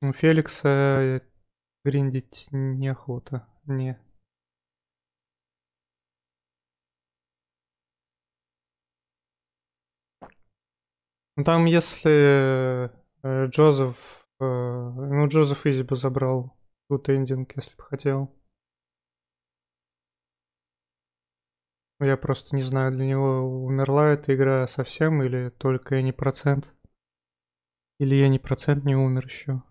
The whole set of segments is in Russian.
У Феликса гриндить неохота. Не. Ну, там, если Джозеф... ну, Джозеф Изи бы забрал Good Ending, если бы хотел. Я просто не знаю, для него умерла эта игра совсем или только я не процент. Или я не процент не умер еще.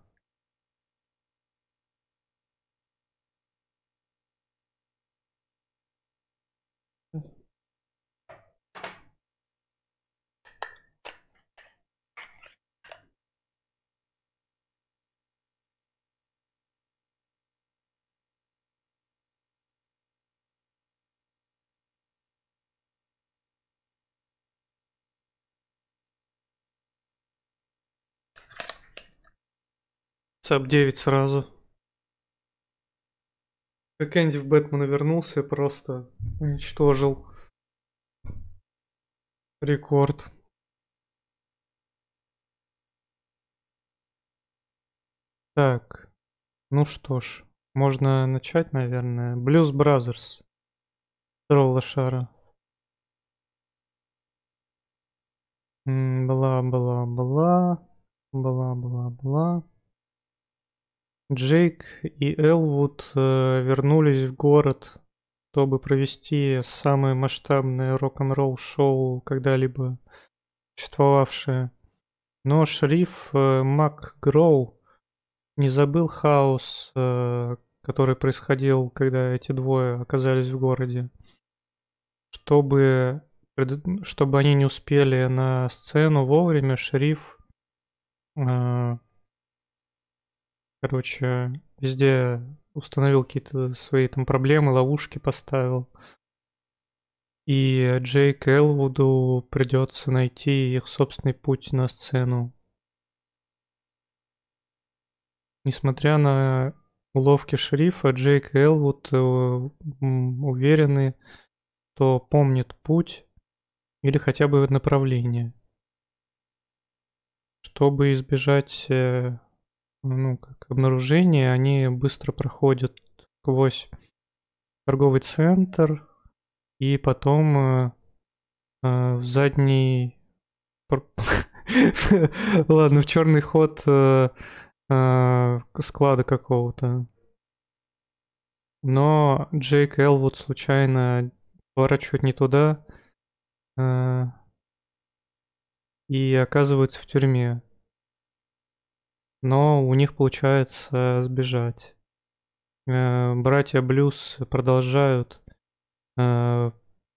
САП 9 сразу. Как Энди в Бэтмена вернулся и просто уничтожил рекорд. Так, ну что ж, можно начать, наверное. Blues Brothers. Здорово, лошара. Бла-бла-бла. Бла-бла-бла. Джейк и Элвуд вернулись в город, чтобы провести самое масштабное рок-н-ролл шоу, когда-либо существовавшее. Но шериф Мак Гроу не забыл хаос, который происходил, когда эти двое оказались в городе. Чтобы они не успели на сцену вовремя, шериф, э, короче, везде установил какие-то свои там проблемы, ловушки поставил. И Джейк Элвуду придется найти их собственный путь на сцену. Несмотря на уловки шерифа, Джейк и Элвуд уверены, что помнит путь или хотя бы направление. Чтобы избежать ну, как обнаружения, они быстро проходят сквозь торговый центр и потом в задний... Ладно, в черный ход склада какого-то. Но Джейк Элвуд случайно поворачивает не туда э, и оказывается в тюрьме. Но у них получается сбежать. Братья Блюз продолжают э,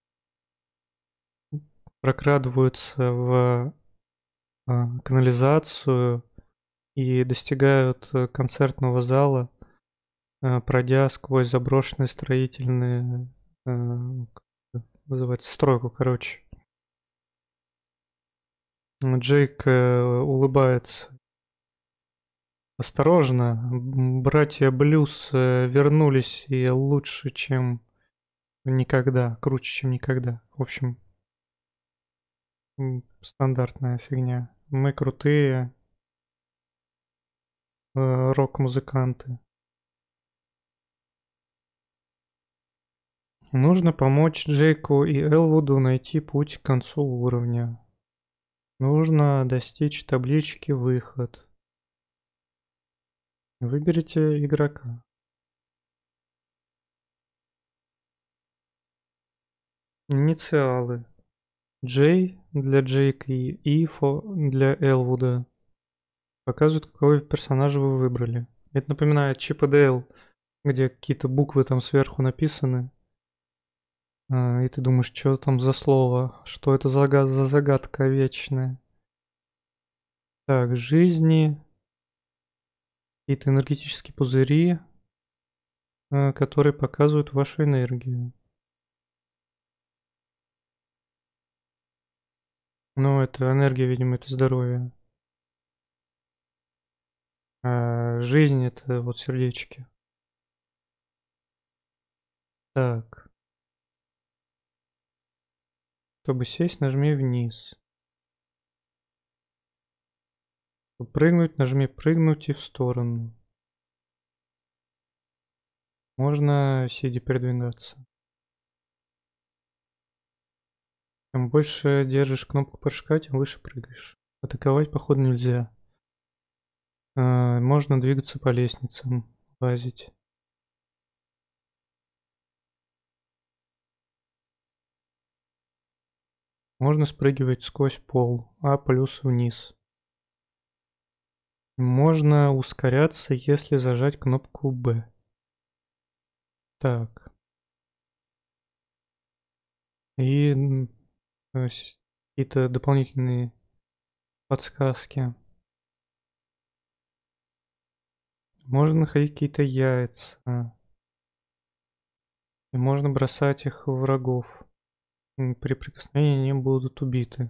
прокрадываются в канализацию и достигают концертного зала, пройдя сквозь заброшенные строительные, как называется, стройку, короче. Джейк улыбается. Осторожно, братья Блюз вернулись и лучше, чем никогда, круче, чем никогда. В общем, стандартная фигня. Мы крутые рок-музыканты. Нужно помочь Джейку и Элвуду найти путь к концу уровня. Нужно достичь таблички «Выход». Выберите игрока. Инициалы. J для Джейка и Ифо для Элвуда. Показывают, какого персонажа вы выбрали. Это напоминает Чип и Дейл, где какие-то буквы там сверху написаны. И ты думаешь, что там за слово? Что это за загадка вечная? Так, жизни. Какие-то энергетические пузыри, которые показывают вашу энергию. Ну, это энергия, видимо, это здоровье. А жизнь это вот сердечки. Так. Чтобы сесть, нажми вниз. Прыгнуть, нажми прыгнуть и в сторону. Можно сидя передвигаться. Чем больше держишь кнопку прыжка, тем выше прыгаешь. Атаковать, походу, нельзя. Можно двигаться по лестницам, лазить. Можно спрыгивать сквозь пол, А плюс вниз. Можно ускоряться, если зажать кнопку Б. Так. И какие-то дополнительные подсказки. Можно находить какие-то яйца. И можно бросать их в врагов. При прикосновении они будут убиты.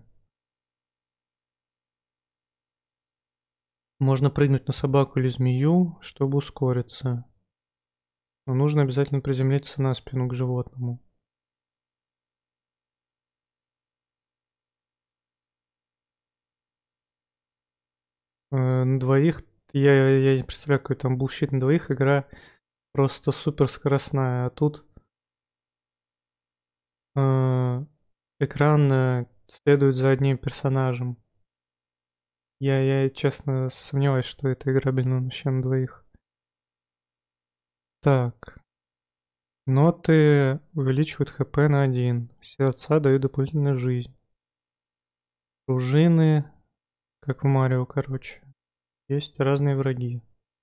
Можно прыгнуть на собаку или змею, чтобы ускориться. Но нужно обязательно приземлиться на спину к животному. На двоих, я не представляю, какой там булщит на двоих, игра просто супер скоростная, а тут экран следует за одним персонажем. Я честно сомневаюсь, что это играбельно вообще на двоих. Так. Ноты увеличивают хп на 1. Сердца дают дополнительную жизнь. Пружины, как в Марио, короче. Есть разные враги.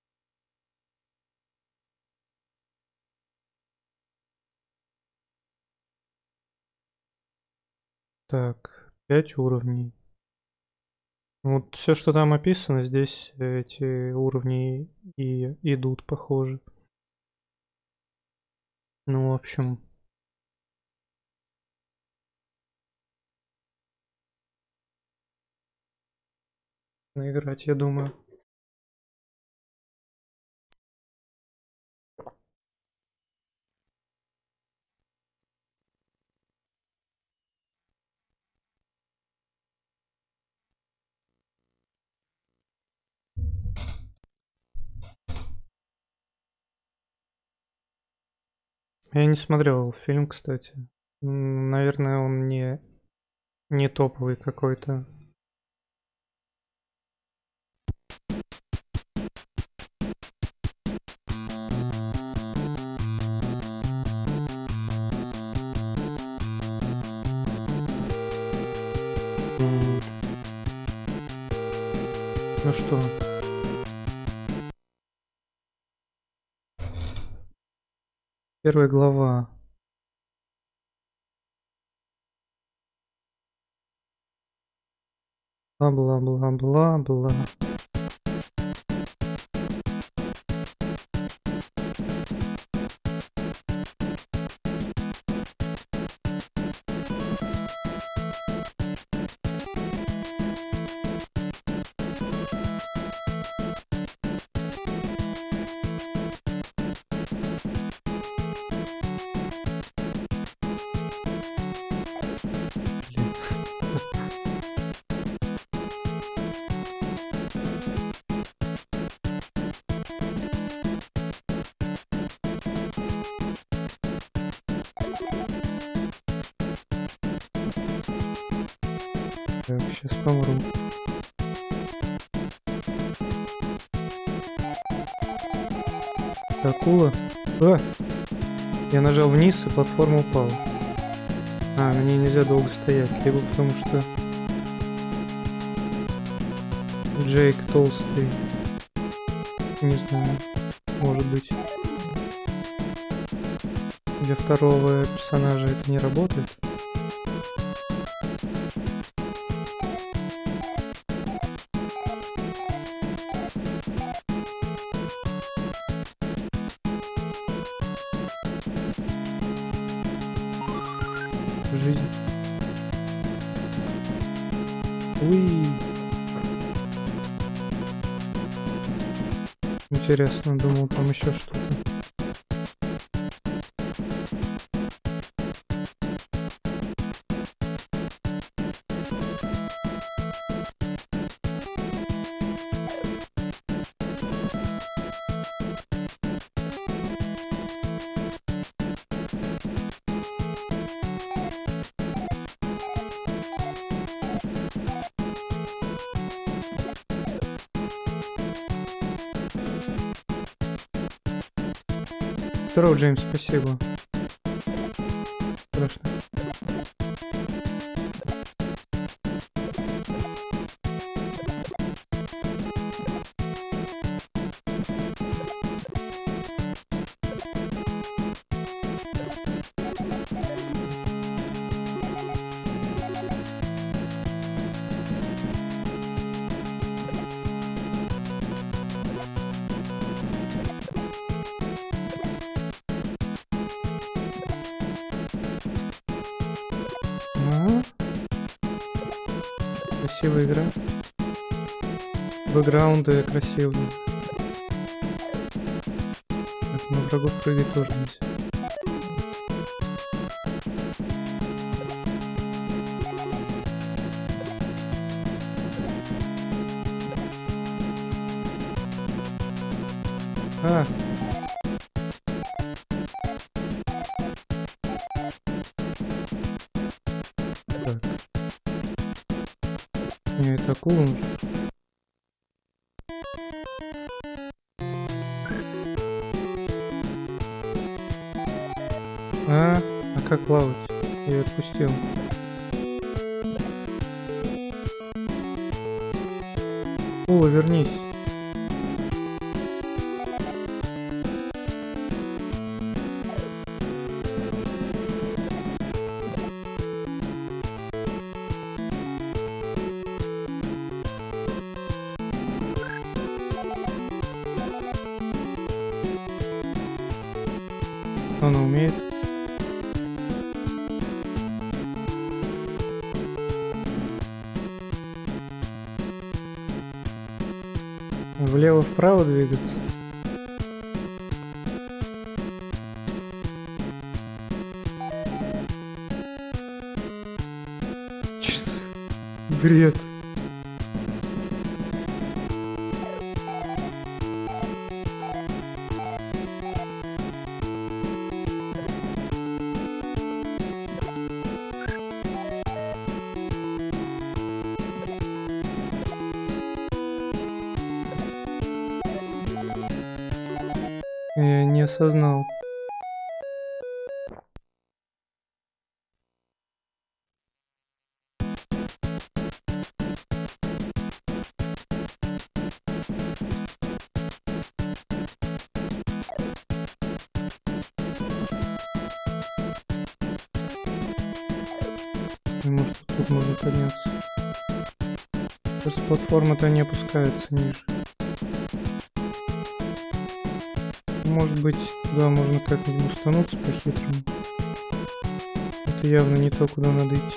Так, 5 уровней. Вот все, что там описано, здесь эти уровни и идут, похоже. Ну, в общем. Наиграть, я думаю. Я не смотрел фильм, кстати. Наверное, он не топовый какой-то. Ну что? Первая глава. Бла-бла-бла-бла-бла. Так, сейчас помру. Акула. Я нажал вниз, и платформа упала. На ней нельзя долго стоять, либо потому что Джейк толстый. Не знаю, может быть. Для второго персонажа это не работает. Жизнь. Уи. Интересно, думал, там еще что-то. Здорово, Джеймс, спасибо. Страшно. Красивая игра. Бэкграунды красивые. Так, на врагов прыгать тоже нельзя. А! Так. Не, это акула нужно. А как плавать? Я ее отпустил. Акула, вернись. Что она умеет? Влево-вправо двигаться? Чё? Бред. Я не осознал. Может, тут можно подняться. Просто платформа-то не опускается ниже. Может быть, да, можно как-нибудь устануться по-хитрому. Это явно не то, куда надо идти.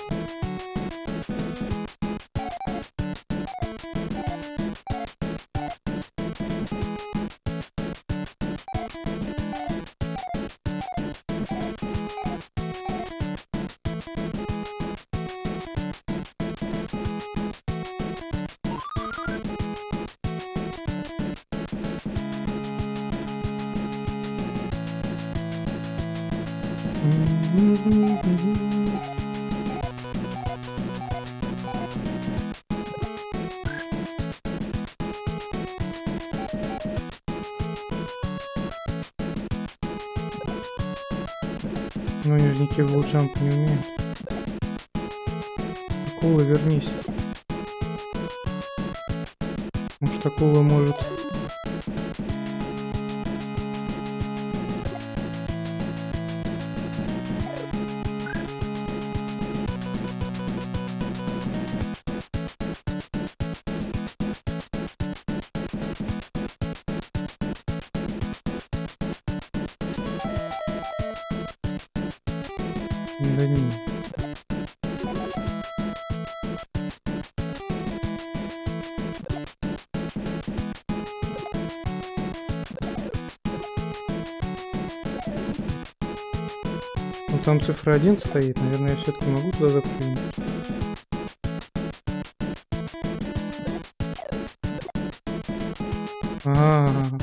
Но нижники в луджамп не умеют. Акула, вернись. Может, акула может... Да не. Ну там цифра 1 стоит, наверное, я все-таки могу туда запрыгнуть. А-а-а.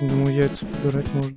Думаю, яйца подбирать можно.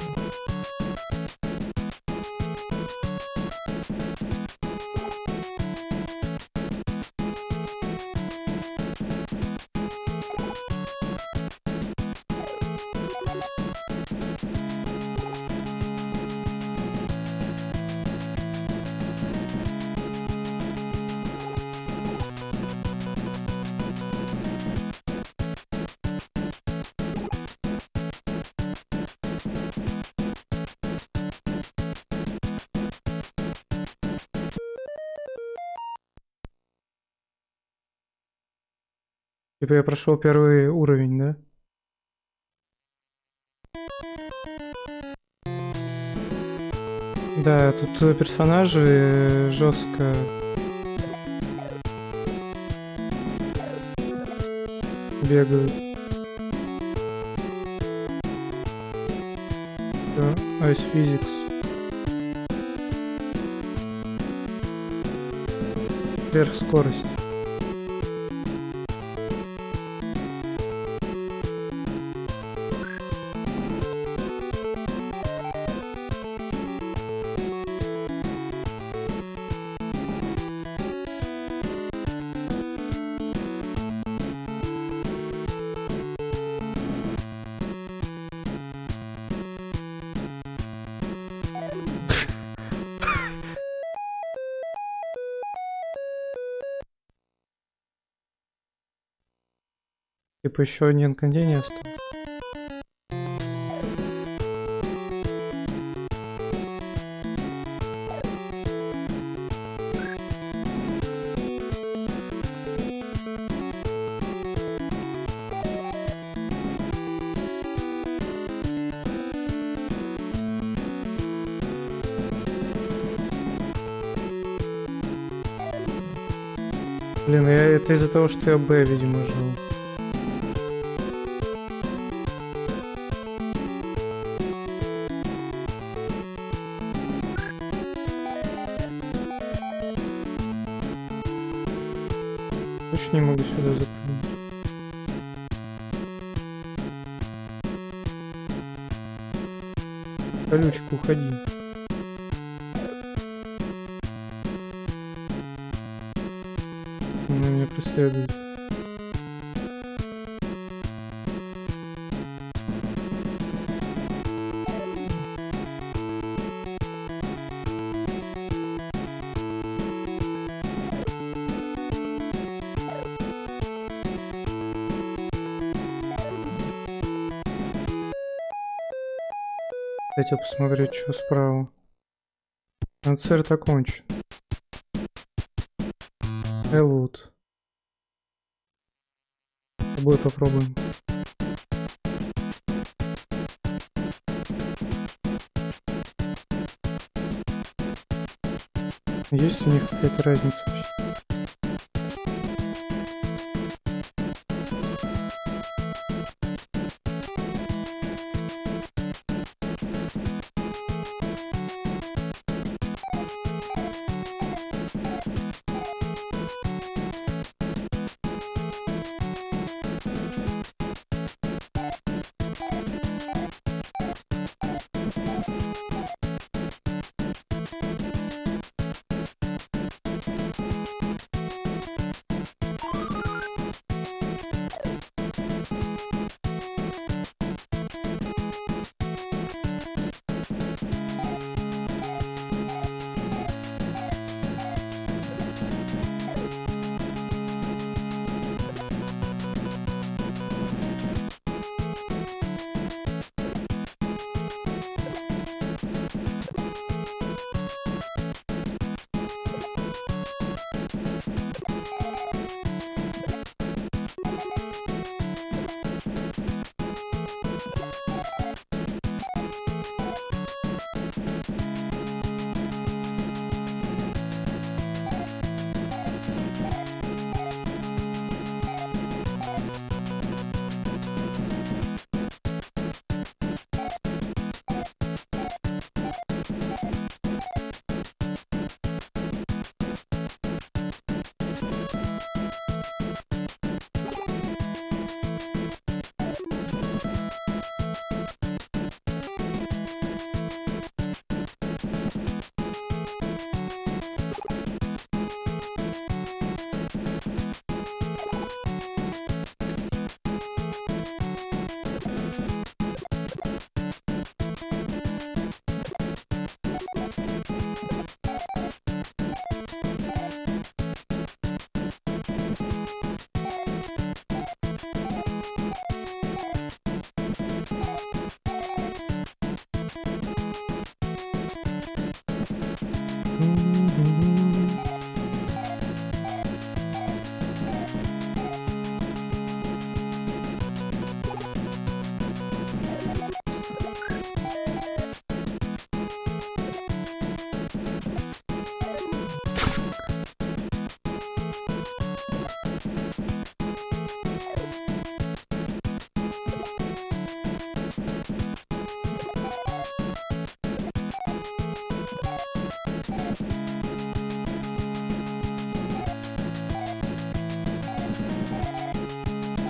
Типа я прошел первый уровень, да? Да, тут персонажи жестко бегают. Ice Physics. Сверхскорость. Типа еще один контейнер остался. Блин, это из-за того, что я Б, видимо, жил. Точно не могу сюда запрыгнуть. Колючка, уходи. Она меня преследует. Дайте посмотреть, что справа. Концерт окончен. Элвуд. С тобой попробуем. Есть у них какая-то разница вообще?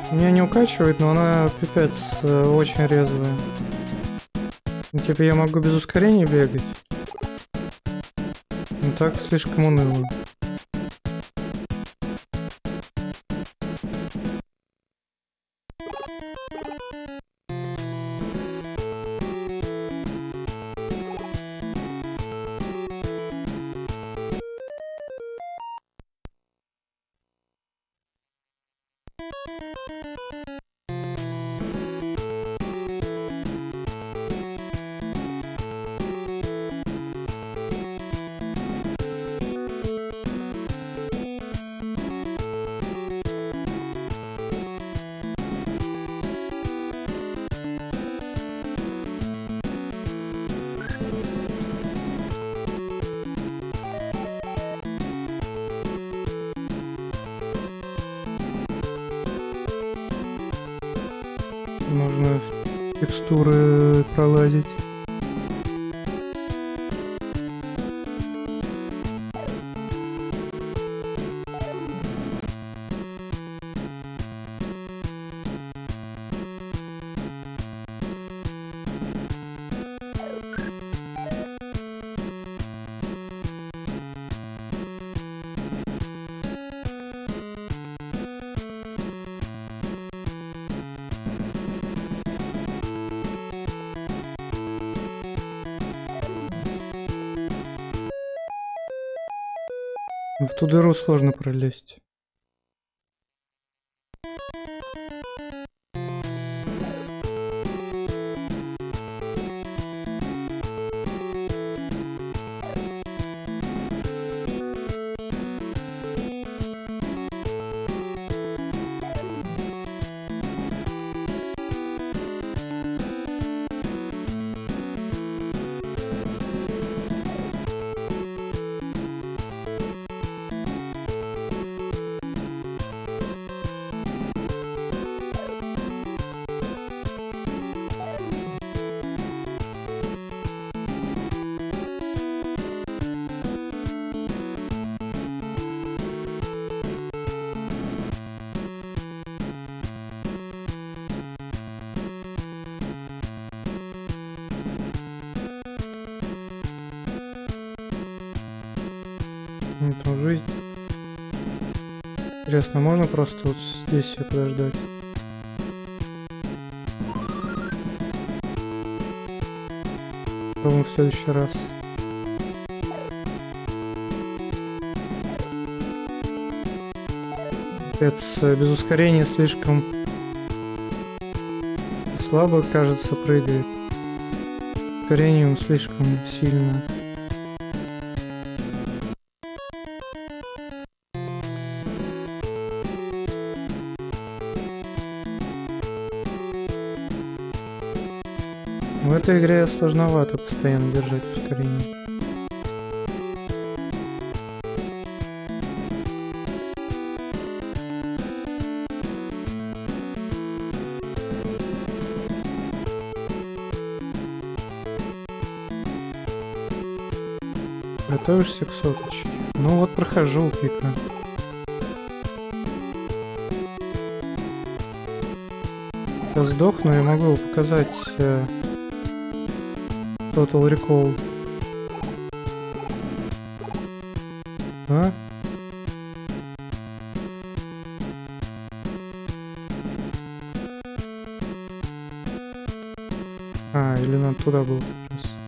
Меня не укачивает, но она пипец очень резвая. Ну, типа я могу без ускорения бегать. Но так слишком уныло. Нужно текстуры пролазить. В ту дыру сложно пролезть. Там жизнь. Интересно, можно просто вот здесь себе подождать? Попробуем в следующий раз. Капец, без ускорения слишком слабо, кажется, прыгает. Ускорением слишком сильно. В этой игре сложновато постоянно держать ускорение. Готовишься к соточке? Ну вот прохожу пика. Я сдохну и могу показать Total Recall. А? Или надо туда был как раз.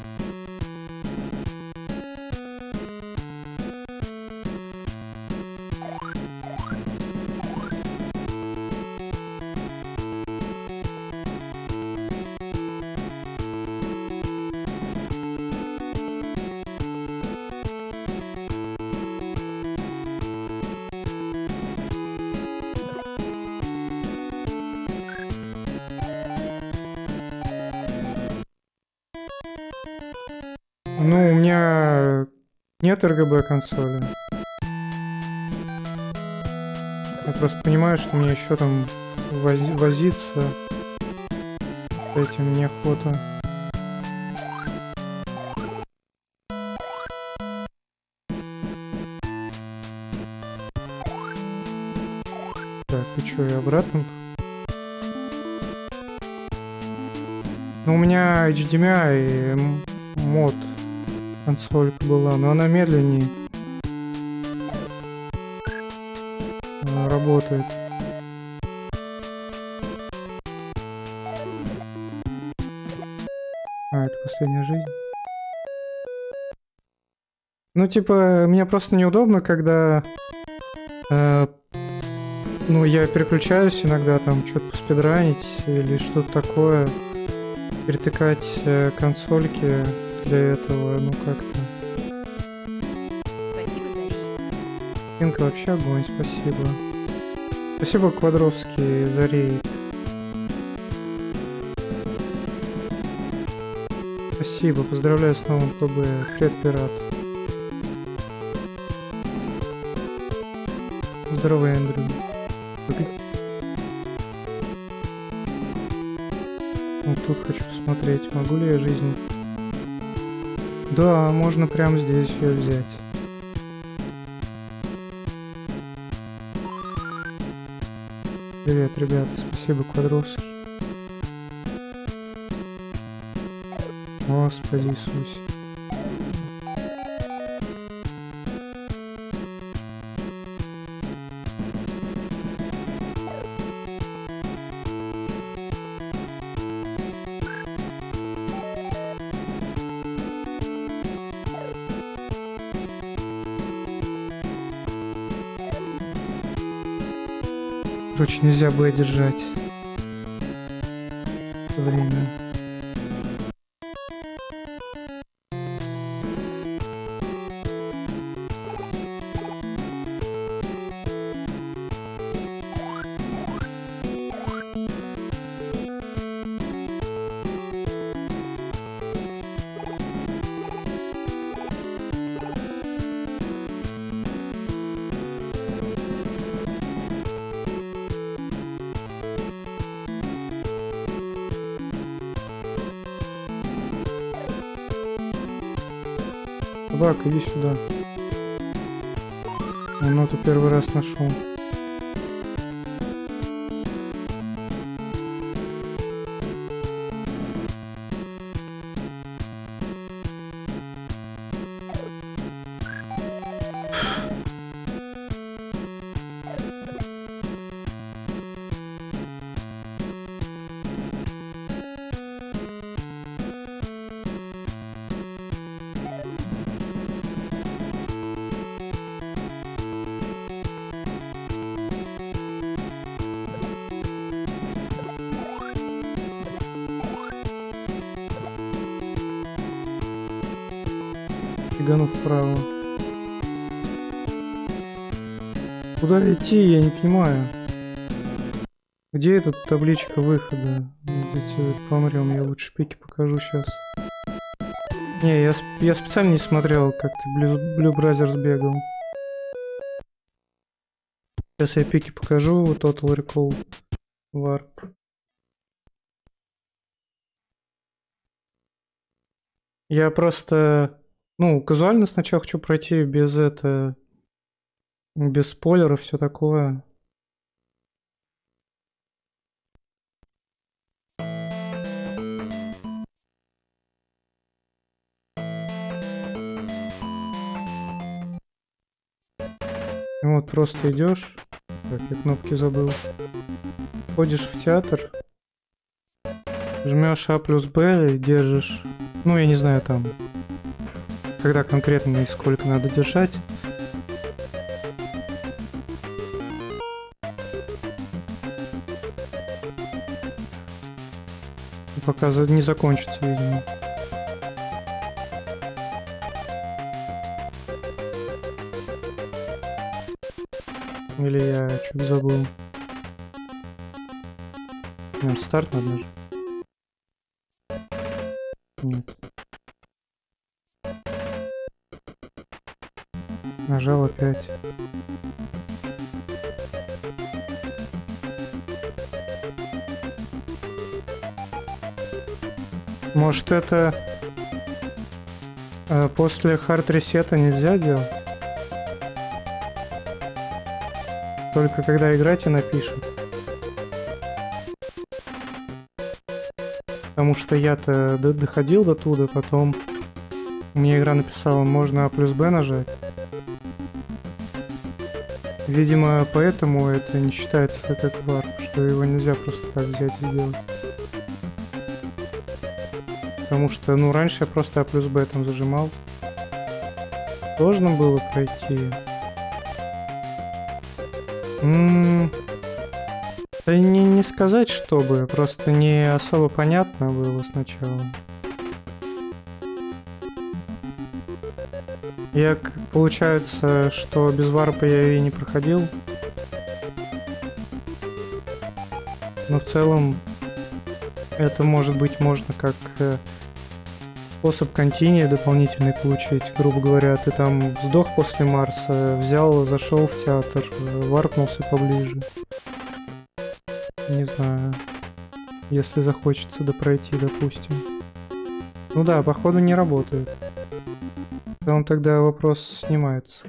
Ну, у меня нет RGB консоли. Я просто понимаю, что мне еще там возиться с этим неохота. Так, и что, я обратно Ну, у меня HDMI мод консолька была, но она медленнее работает. А, это последняя жизнь. Ну, типа, мне просто неудобно, когда ну, я переключаюсь иногда, там, что-то спидранить или что-то такое. Перетыкать консольки для этого, ну, как-то. Инка вообще огонь, спасибо. Спасибо, Квадровский, за рейд. Спасибо, поздравляю с новым ПБ. Привет, пират. Здорово, Эндрю. Вот тут хочу посмотреть, могу ли я жизнь... Да, можно прямо здесь ее взять. Привет, ребята, спасибо, Квадровский. Господи Иисусе. Короче, нельзя было держать время. Собака, иди сюда. Ноту первый раз нашел. Фигану вправо. Куда идти, я не понимаю. Где эта табличка выхода? Давайте помрем, я лучше пики покажу сейчас. Не, я специально не смотрел, как ты Blue Brothers бегал. Сейчас я пики покажу, Total Recall Warp. Я просто, ну, казуально сначала хочу пройти без без спойлеров, все такое. Вот, просто идешь. Так, я кнопки забыл. Ходишь в театр. Жмешь А плюс Б и держишь. Ну, я не знаю там, когда конкретно и сколько надо держать. Пока не закончится, видимо. Или я что-то забыл. Нет, старт надо же. Нет. Нажал опять. Может, это после хард-ресета нельзя делать? Только когда играть и напишет. Потому что я-то доходил до туда, потом мне игра написала, можно А плюс Б нажать. Видимо, поэтому это не считается как варп, что его нельзя просто так взять и сделать. Потому что, ну, раньше я просто А плюс Б там зажимал. Сложно было пройти. Да не сказать, чтобы, просто не особо понятно было сначала. Получается, что без варпа я и не проходил. Но в целом это может быть можно как способ континии дополнительный получить. Грубо говоря, ты там сдох после Марса, взял, зашел в театр, варпнулся поближе. Не знаю, если захочется допройти, допустим. Ну да, походу не работает. Там тогда вопрос снимается.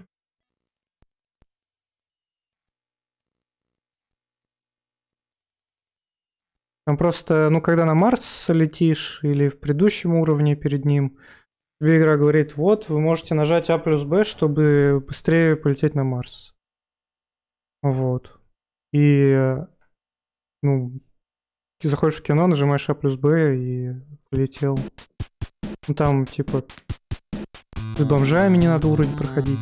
Там просто, ну, когда на Марс летишь или в предыдущем уровне перед ним, тебе игра говорит, вот, вы можете нажать А плюс Б, чтобы быстрее полететь на Марс. Вот. И, ну, ты заходишь в кино, нажимаешь А плюс Б и полетел. Ну, там, типа, с бомжами не надо уровень проходить.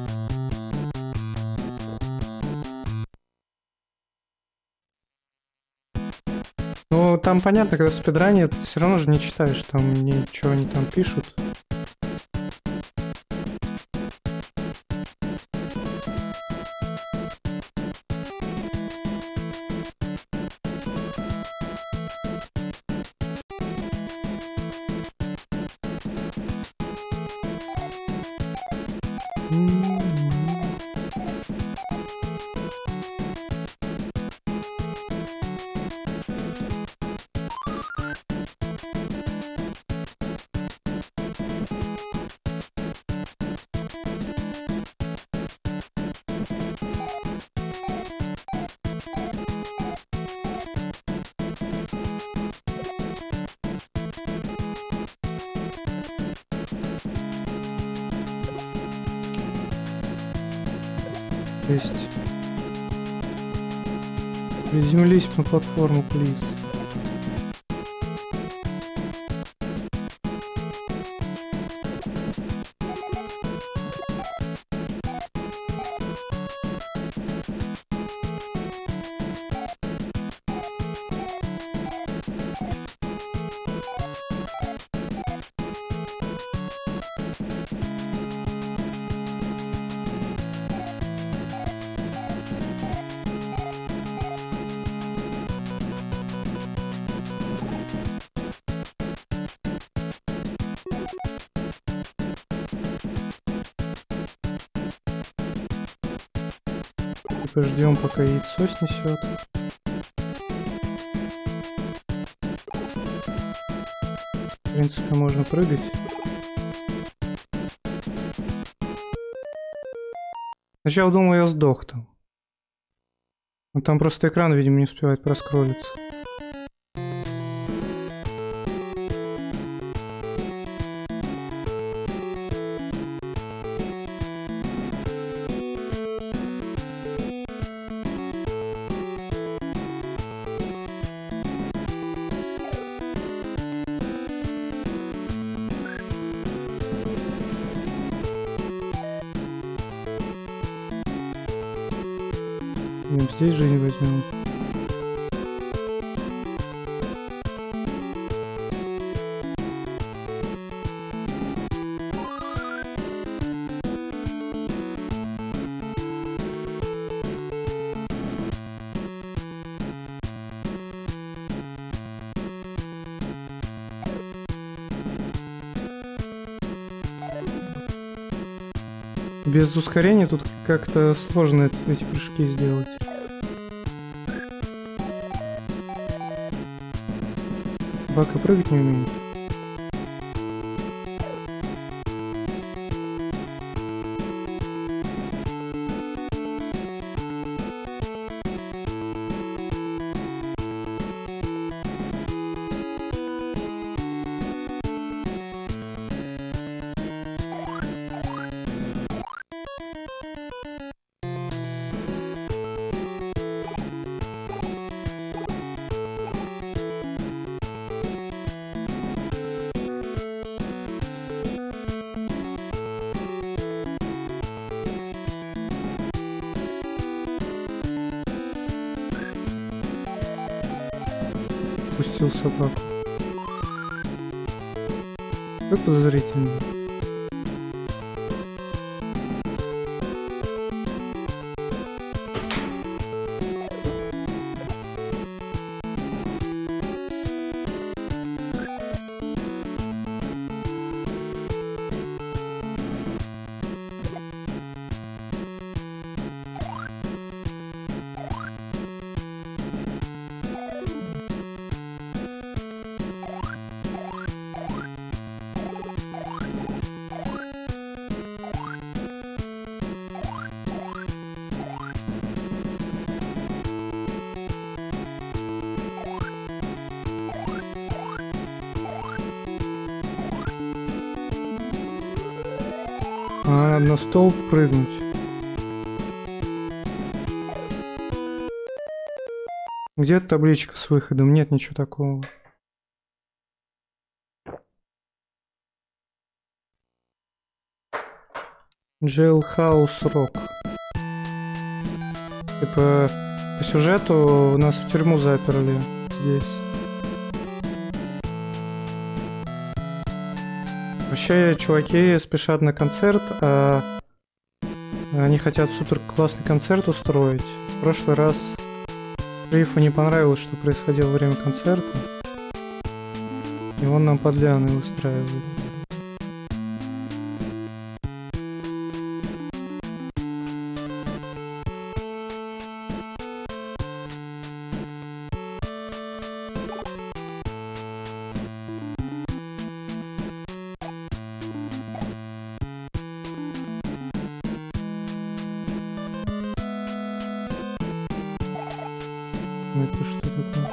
Ну, там понятно, когда в спидране, ты все равно же не читаешь, там ничего они там пишут. Есть. Приземлись на платформу, плиз. Ждем, пока яйцо снесет. В принципе, можно прыгать. Сначала думал, я сдох там. Но там просто экран, видимо, не успевает проскроллиться. Здесь же не возьмем. Без ускорения тут как-то сложно эти прыжки сделать. Собака прыгать не умеет. пустил собаку. Как подозрительно. А, на стол прыгнуть. Где табличка с выходом? Нет ничего такого. Jailhouse Rock. Типа по сюжету нас в тюрьму заперли здесь. Вообще, чуваки спешат на концерт, а они хотят супер классный концерт устроить. В прошлый раз Рифу не понравилось, что происходило во время концерта, и он нам подляны устраивает. Это что такое?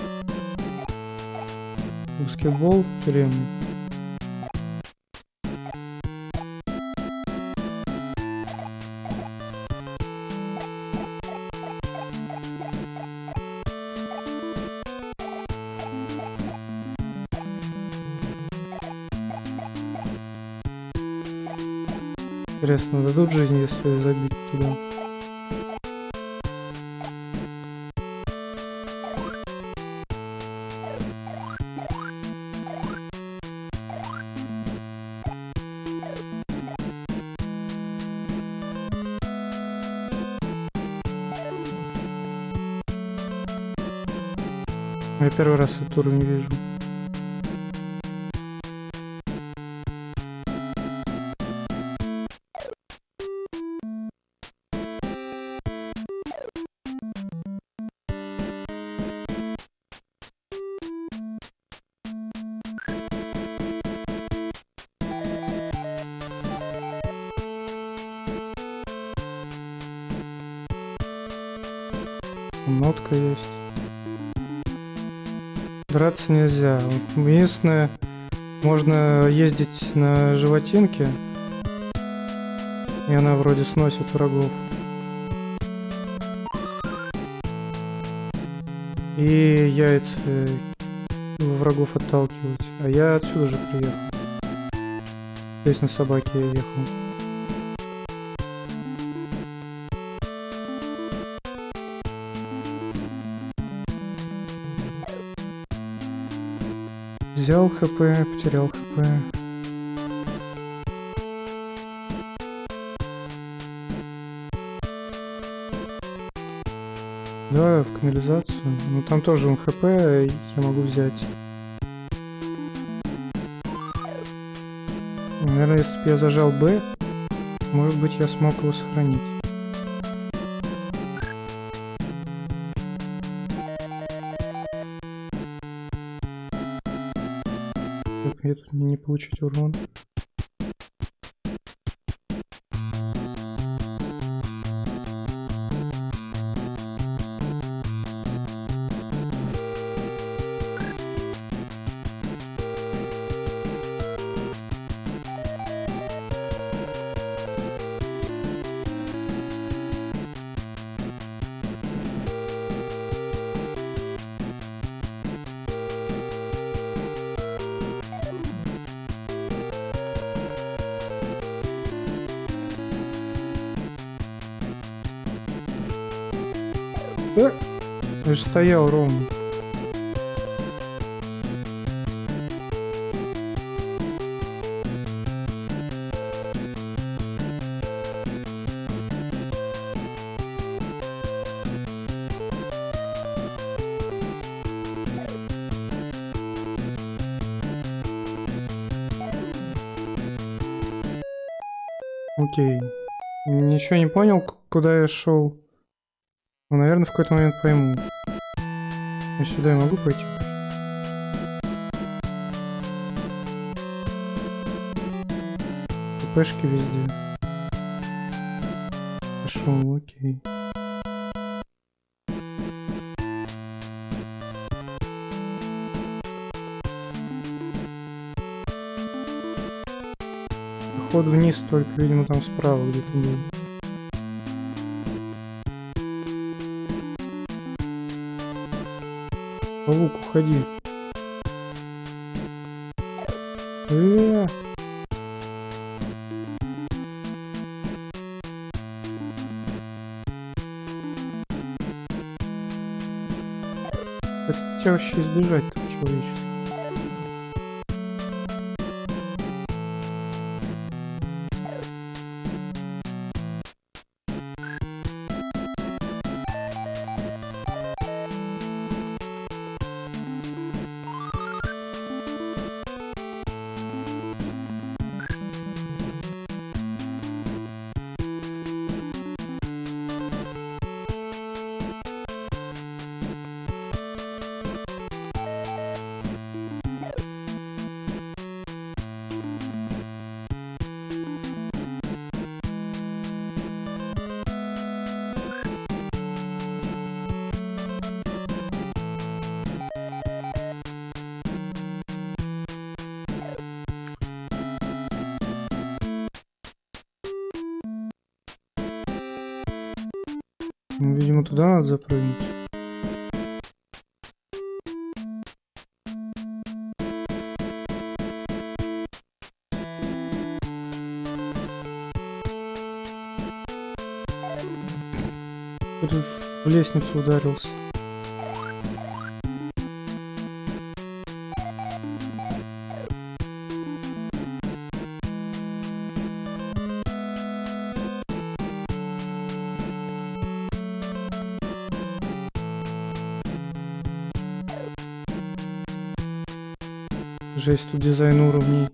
Баскетбол тюремный. Интересно, дадут жизнь, если забить туда? Я первый раз этот уровень вижу. Нотка есть. Драться нельзя. Единственное, можно ездить на животинке, и она вроде сносит врагов. И яйца врагов отталкивать. А я отсюда же приехал. Здесь на собаке я ехал. Взял хп, потерял хп. Давай в канализацию. Ну там тоже он хп, я могу взять. Наверное, если бы я зажал Б, может быть, я смог его сохранить. Я тут не получить урон. Я же стоял ровно. Окей. Ничего не понял, куда я шел. Но, наверное, в какой-то момент пойму. Я сюда я могу пойти? ТПшки везде. Пошел, окей. Ход вниз только, видимо, там справа где-то был. Паук, уходи. Как тебя вообще избежать-то, человечество? Ну, видимо, туда надо запрыгнуть. Тут в лестницу ударился. Жесть, тут дизайн уровней.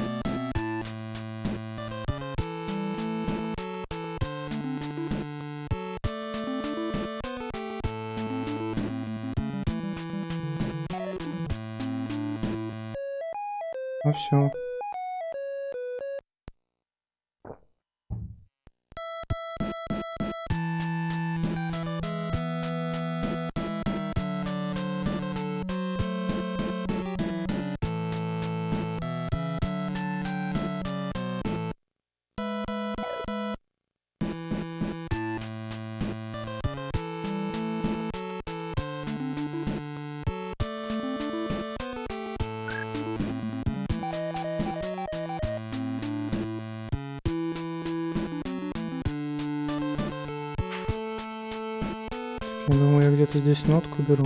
Ну все. Я думаю, я где-то здесь нотку беру.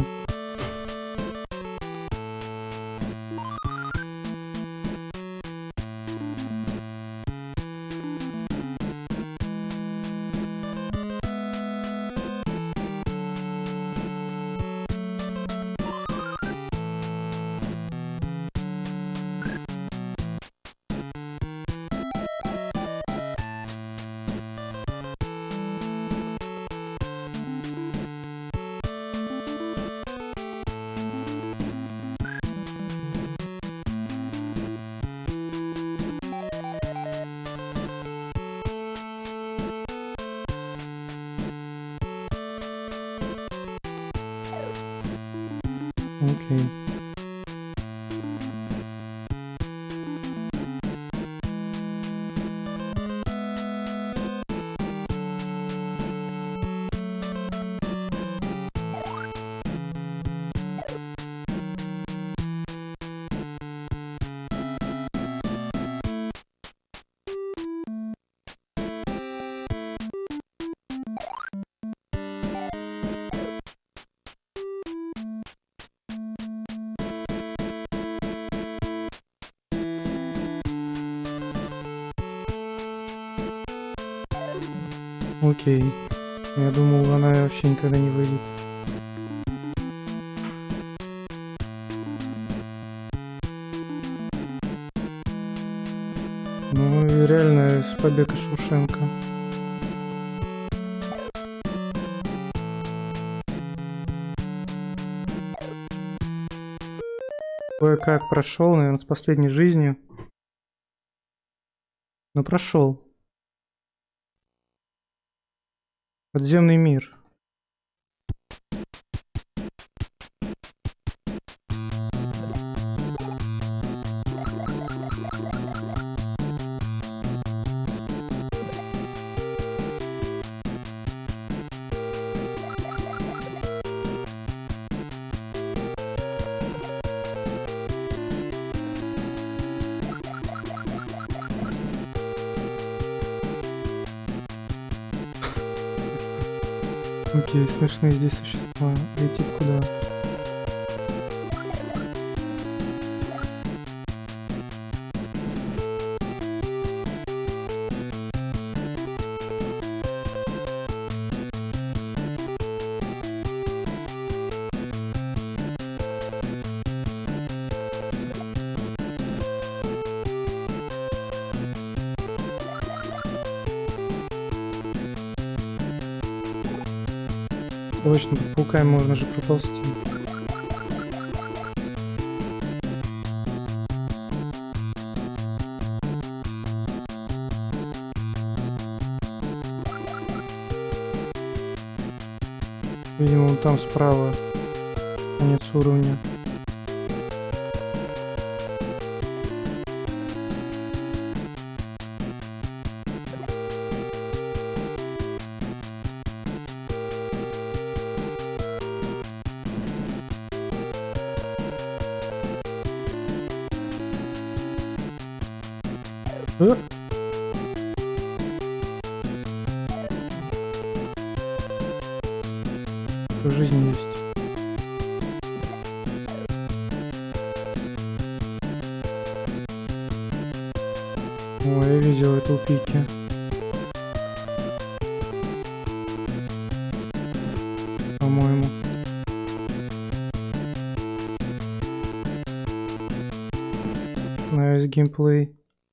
Окей. Окей. Я думал, она вообще никогда не выйдет. Ну и реально с побег из Шушенко. Кое-как прошел, наверное, с последней жизнью. Но прошел. Подземный мир. Окей, смешные здесь существа. Летит куда? Точно, под пауками можно же проползти. Видимо, вон там справа конец уровня. Жизнь есть. О, я видел это у Пики. По-моему. Nice геймплей.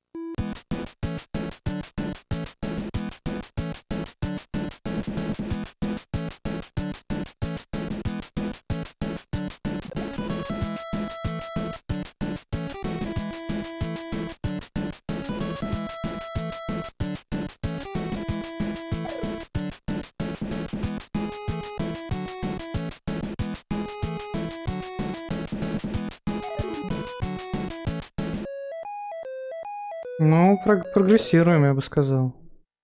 Ну, прогрессируем, я бы сказал.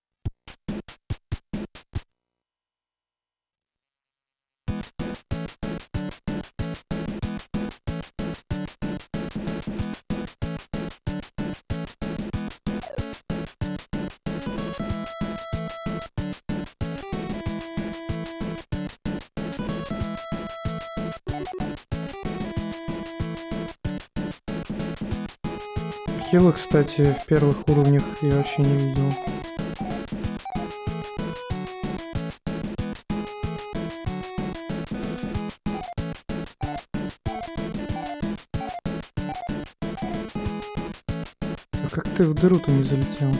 Хилы, кстати, в первых уровнях я вообще не видел. А как ты в дыру-то не залетел?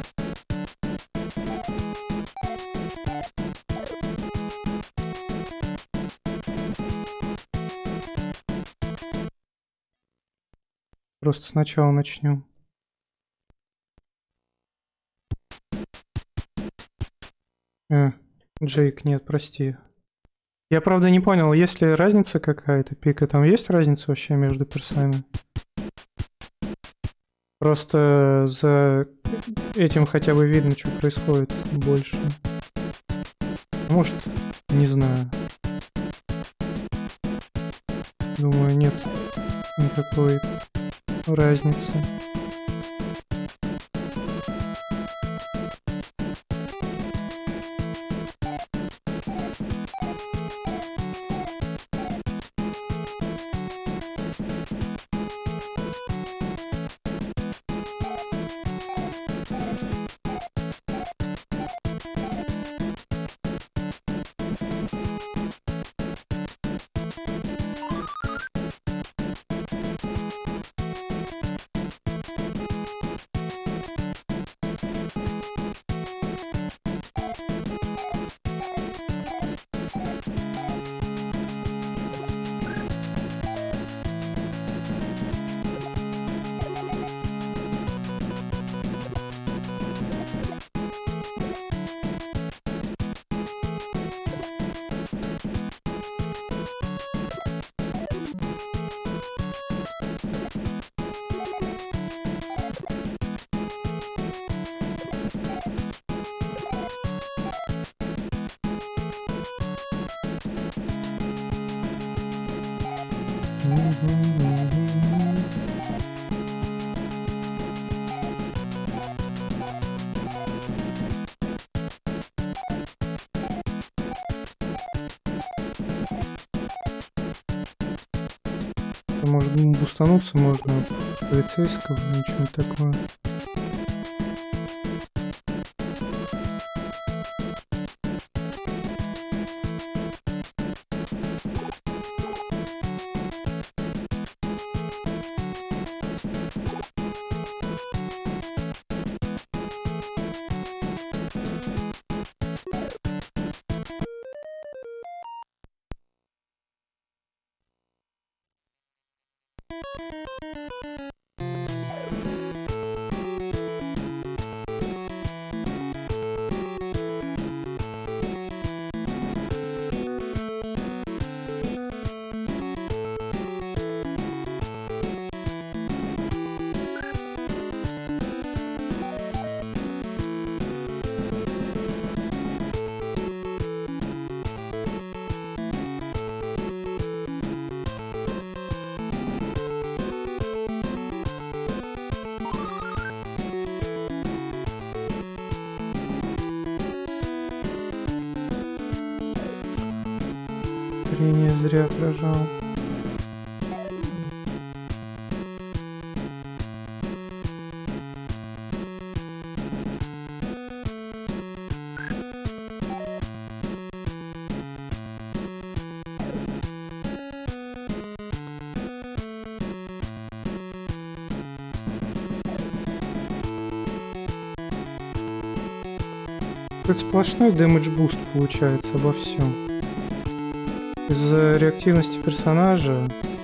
Просто сначала начнем. Джейк, нет, прости. Я правда не понял, есть ли разница какая-то, Пика, там есть разница вообще между персами? Просто за этим хотя бы видно, что происходит больше. Может, не знаю. Думаю, нет никакой разницы. Может, бустануться можно от полицейского, ничего такого. Зрение зря прожал. Тут сплошной дэмэдж буст получается обо всем. Из-за реактивности персонажа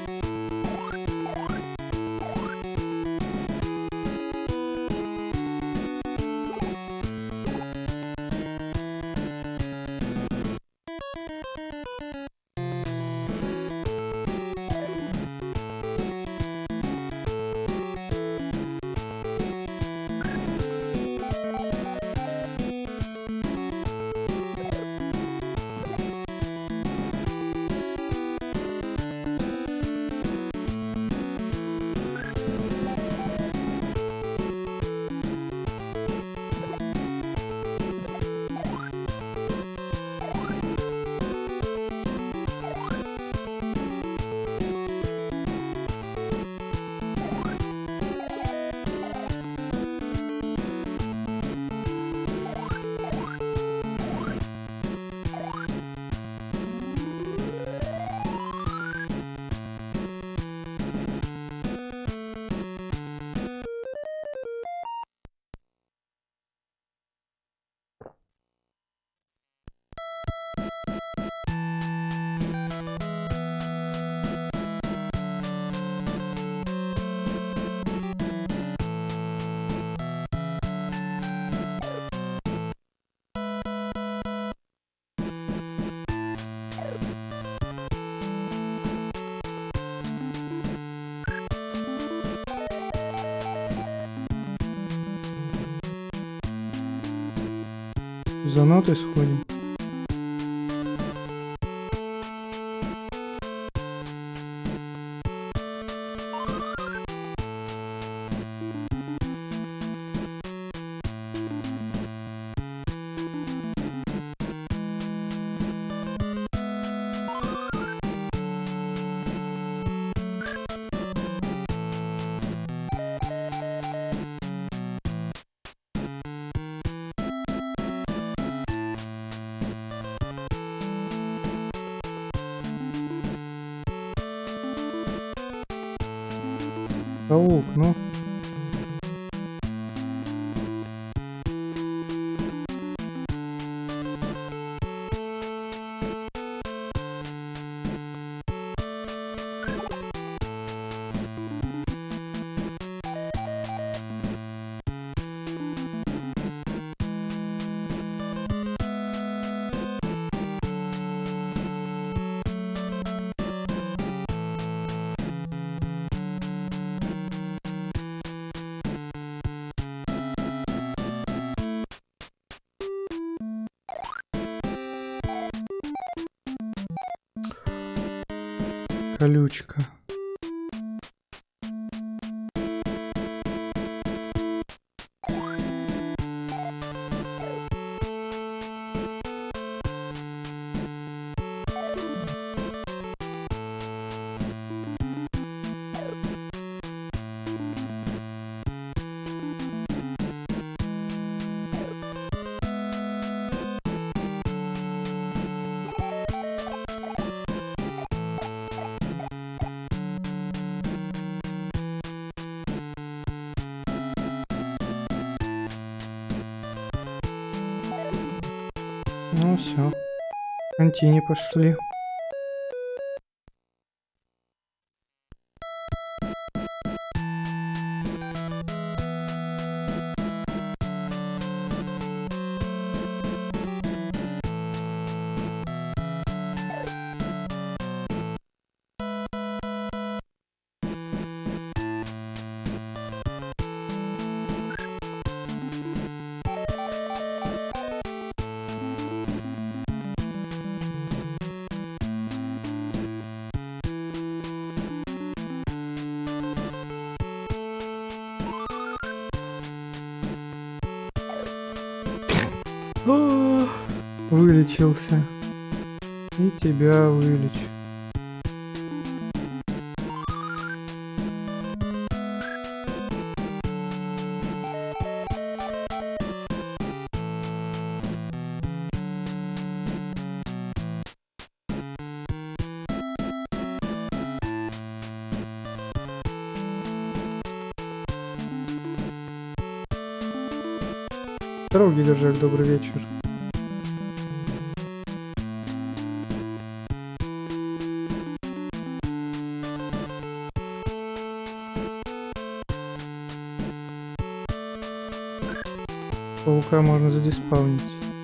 за ноты сходим. Паук, ну. Колючка. Ну все. Контини пошли. Вылечился. И тебя вылечу. Здорово, Гидержак, добрый вечер. Паука можно задиспаунить.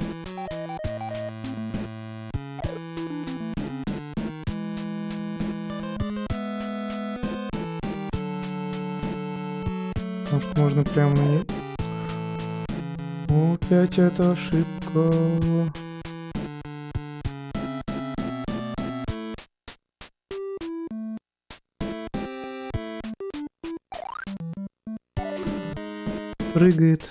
Может, можно прямо на ней... Опять это ошибка. Прыгает.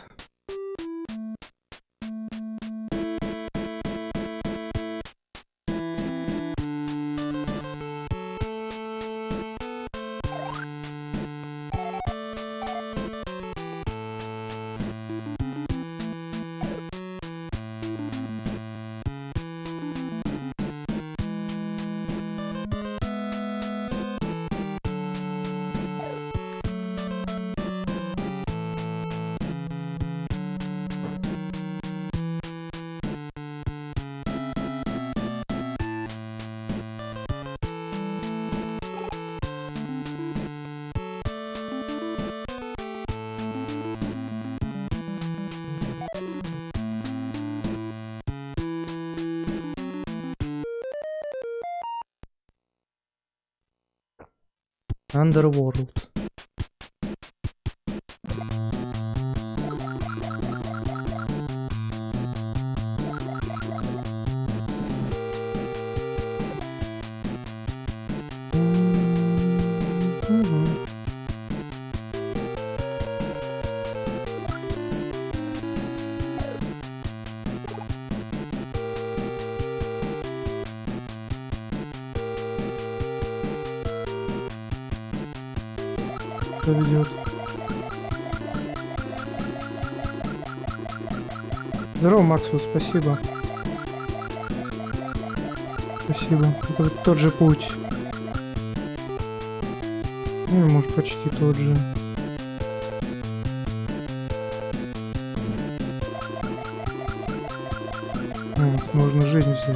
Underworld. Поведет. Здорово, Максу, спасибо. Спасибо. Это вот тот же путь. Ну, может, почти тот же. Вот, можно жизнь взять.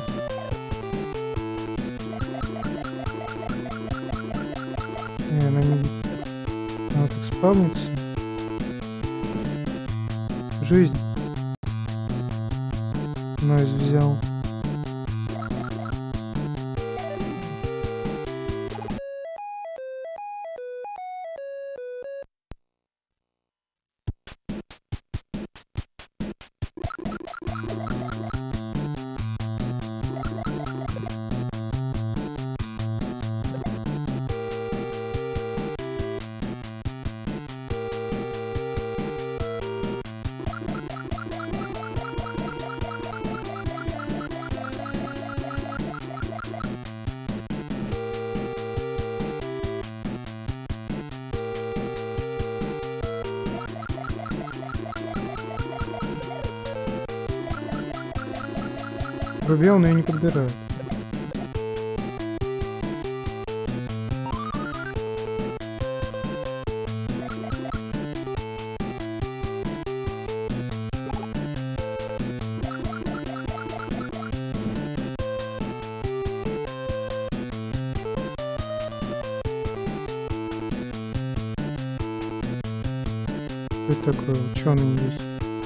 Она не... Она так спавнится. Жизнь. Найс взял. Пробел, но ее не подбирают. Что это такое? Ученый есть.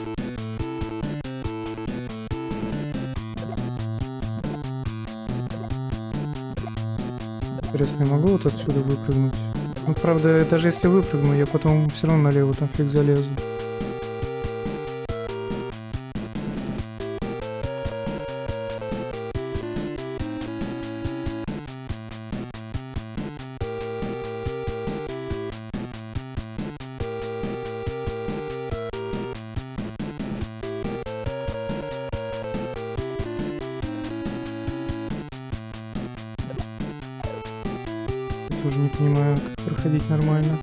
Интересно, я могу вот отсюда выпрыгнуть? Ну, правда, даже если выпрыгну, я потом все равно налево там фиг залезу. Тоже не понимаю, как проходить нормально.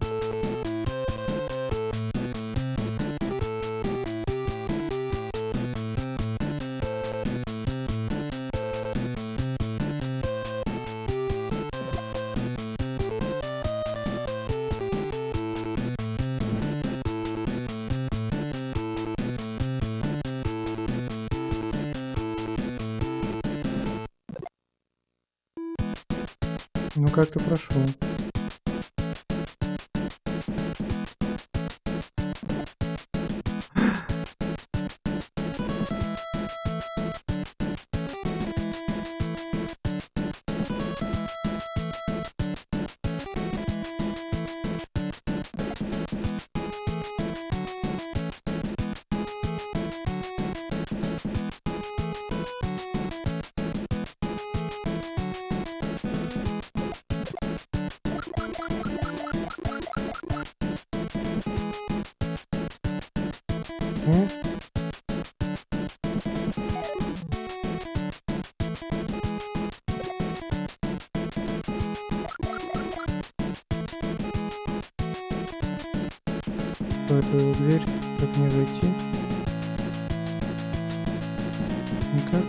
Ну как ты прошел? Что это дверь? Как мне зайти? Никак?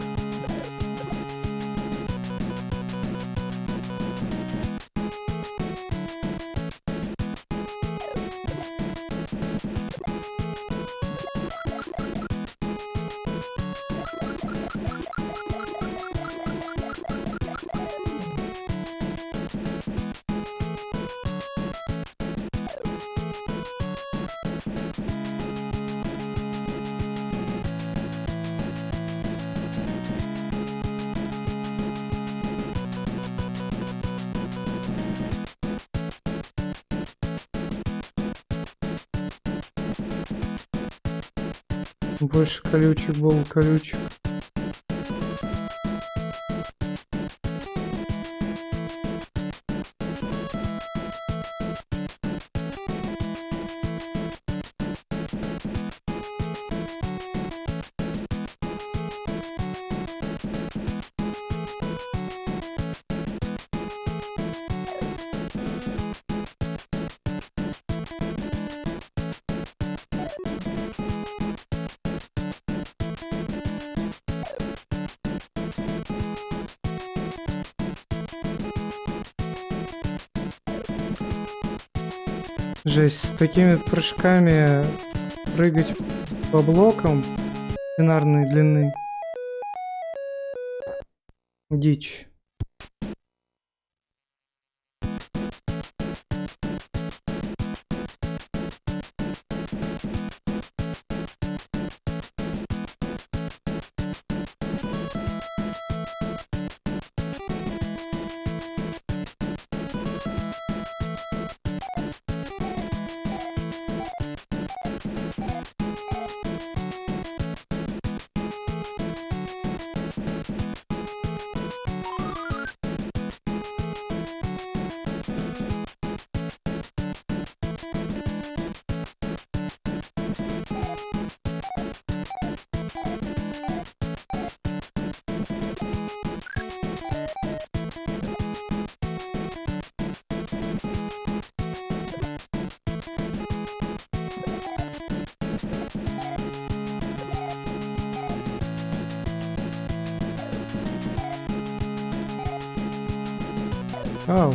Больше колючек был, колючек. Жесть, с такими прыжками прыгать по блокам бинарной длины. Дичь. Ау.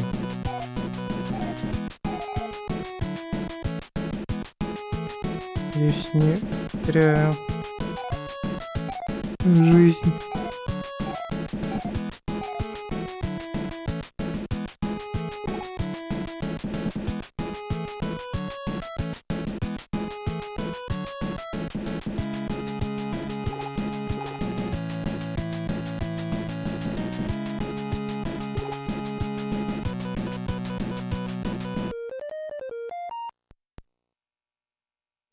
Здесь не теряю жизнь.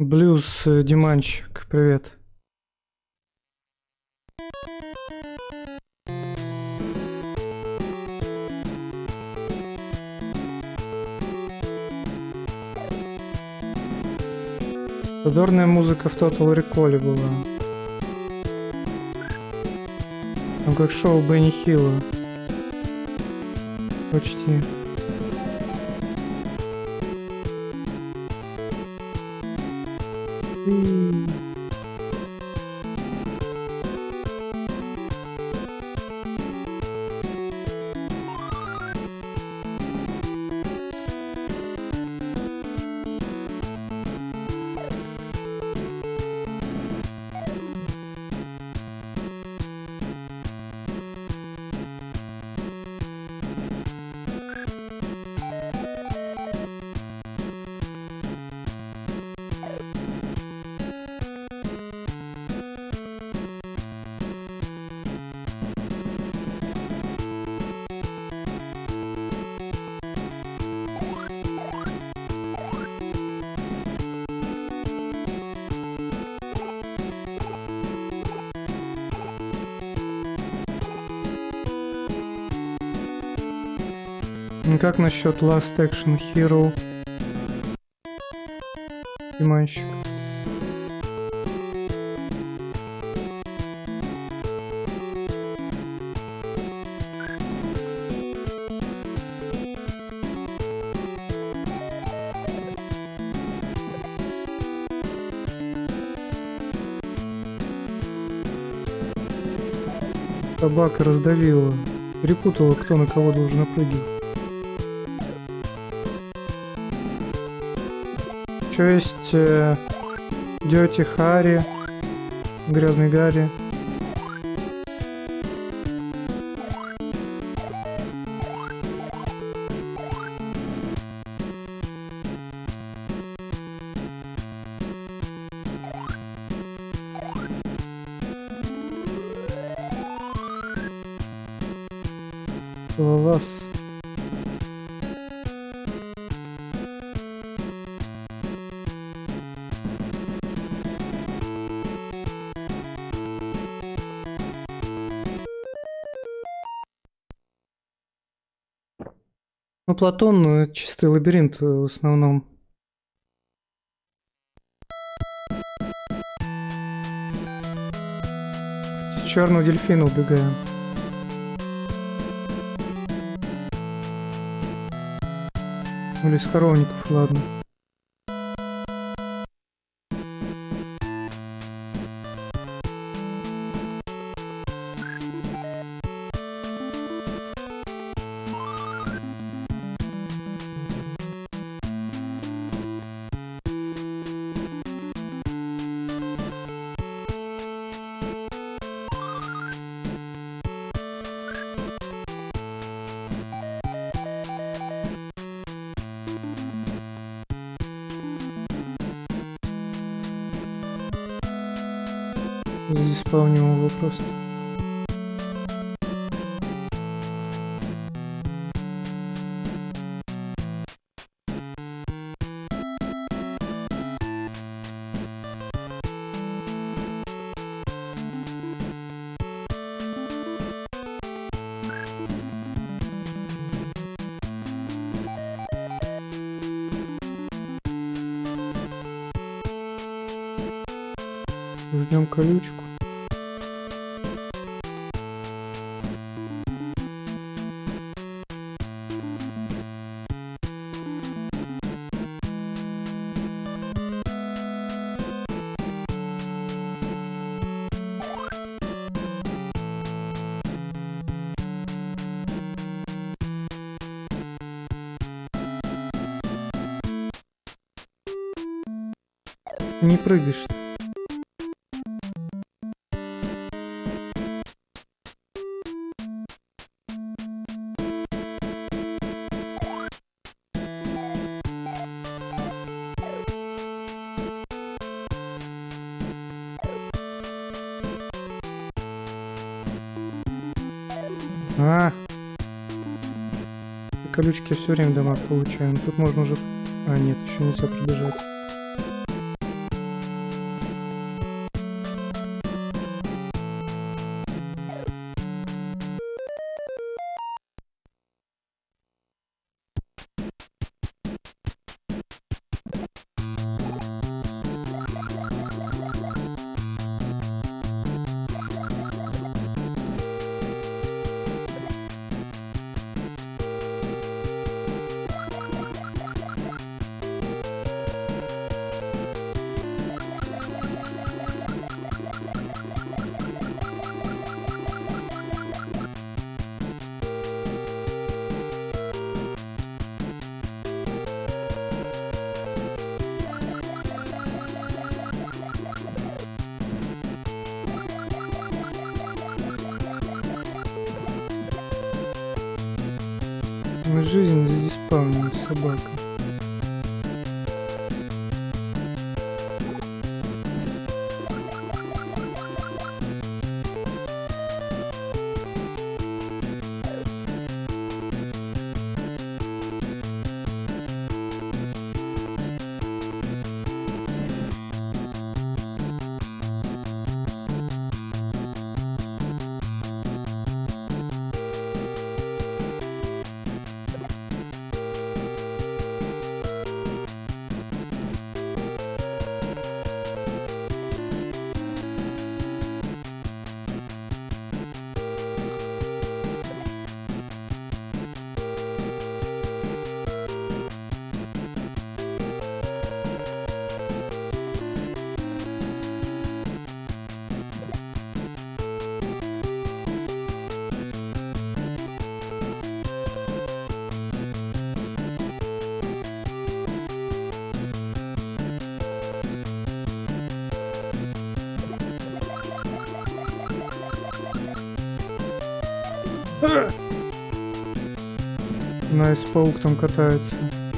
Блюз, Диманчик, привет. Задорная музыка в Total Recall была. Ну как шоу Бенни Хилла. Почти. Как насчет Last Action Hero? Диманчик. Собака раздавила. Перепутала, кто на кого должен напрыгивать. Еще есть Dirty Harry, Грязный Гарри. Лавас. Ну, Платон, чистый лабиринт в основном. С черного дельфина убегаем. Или с коровников, ладно. Здесь вполне вопрос. Ждем колючку. Не прыгаешь. Колючки все время дамаг получаем. Тут можно уже... А, нет, еще нельзя пробежать. собака. Найс, паук там катается.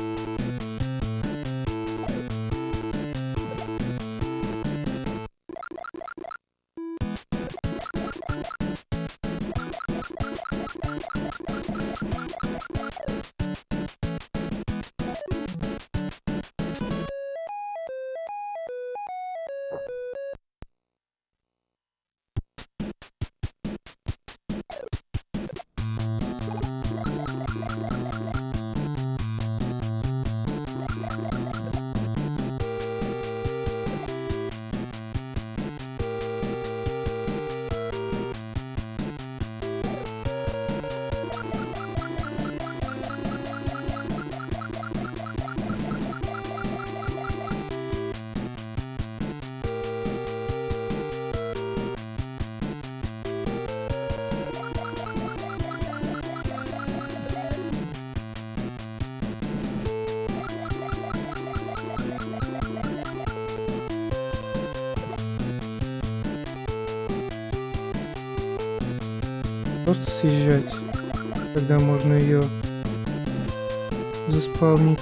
Просто съезжать, когда можно ее заспавнить,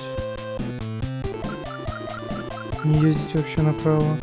не ездить вообще направо.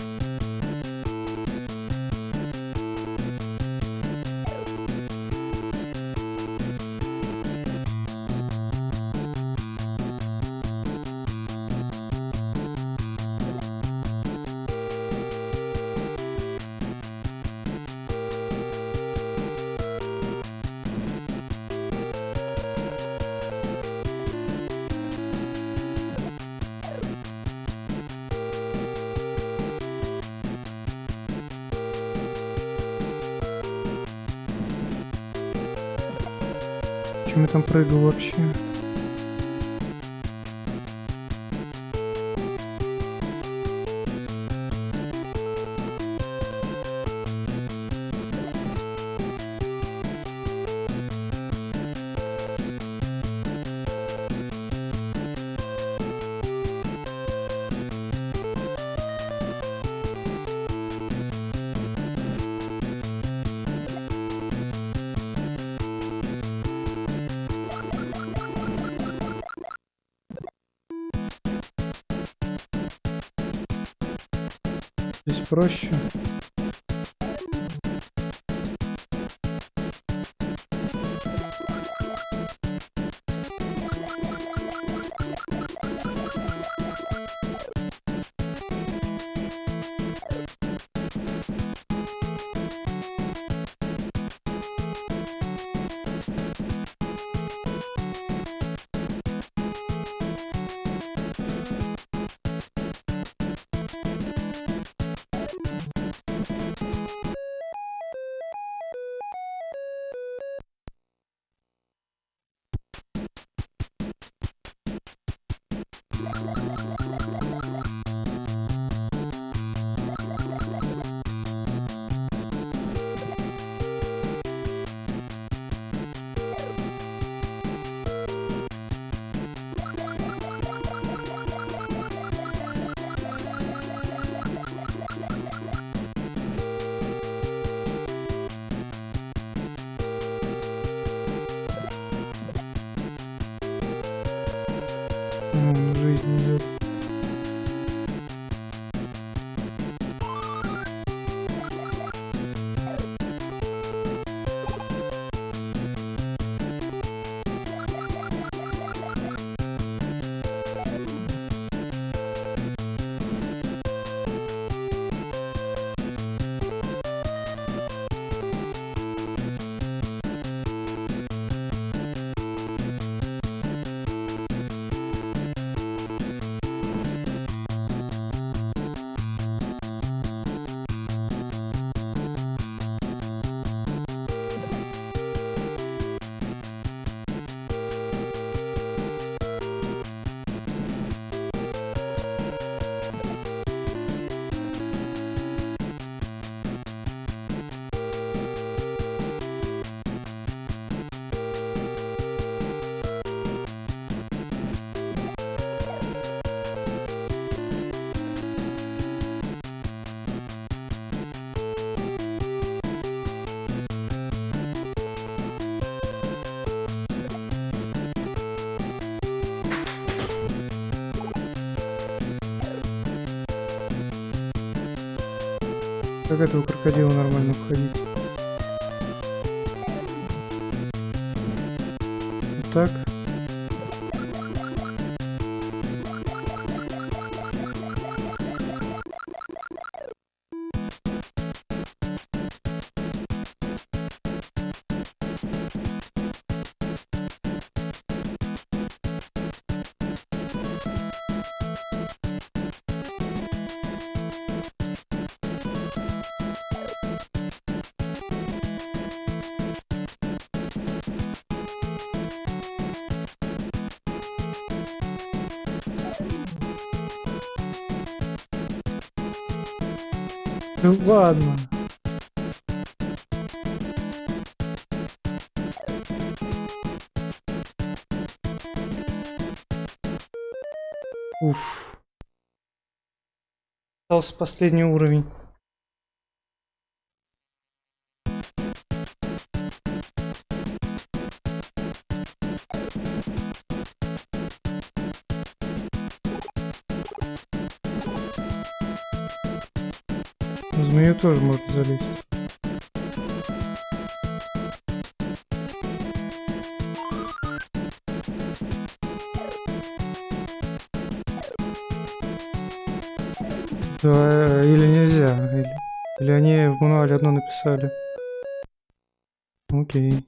Чем я там прыгал вообще? Здесь проще. жизнь идет. Как этого крокодила нормально входить? Вот так. Ну ладно. Уф. Остался последний уровень. В змею тоже можно залезть. Да, или нельзя, или они в мануале одно написали. Окей.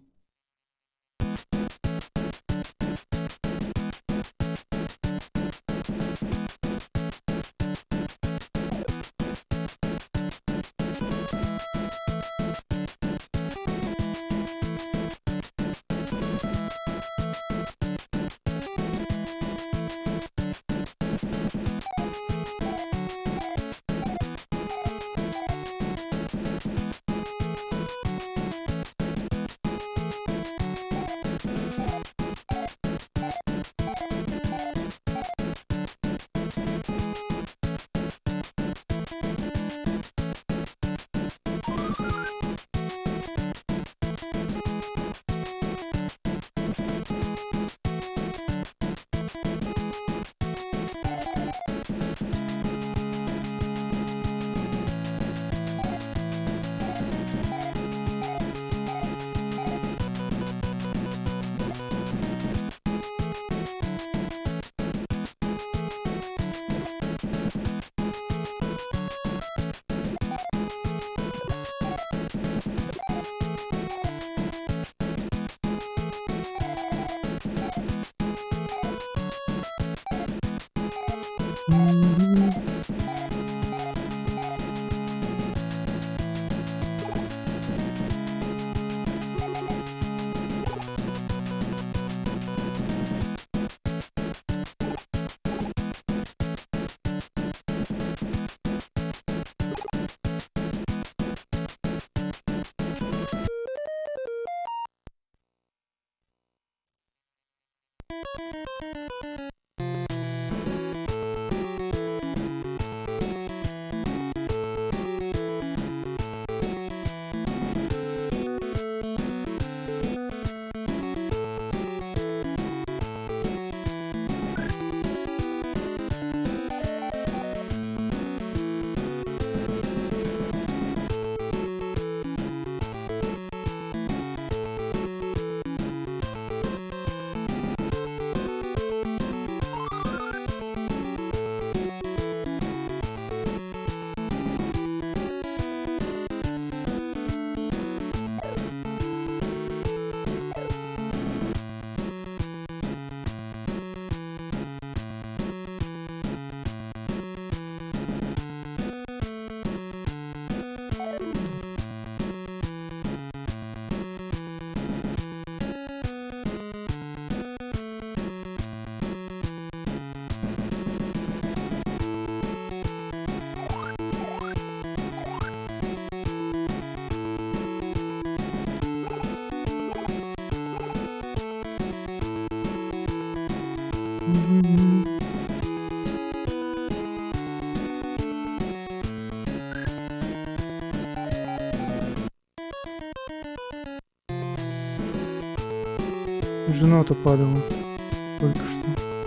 Жена-то падала только что.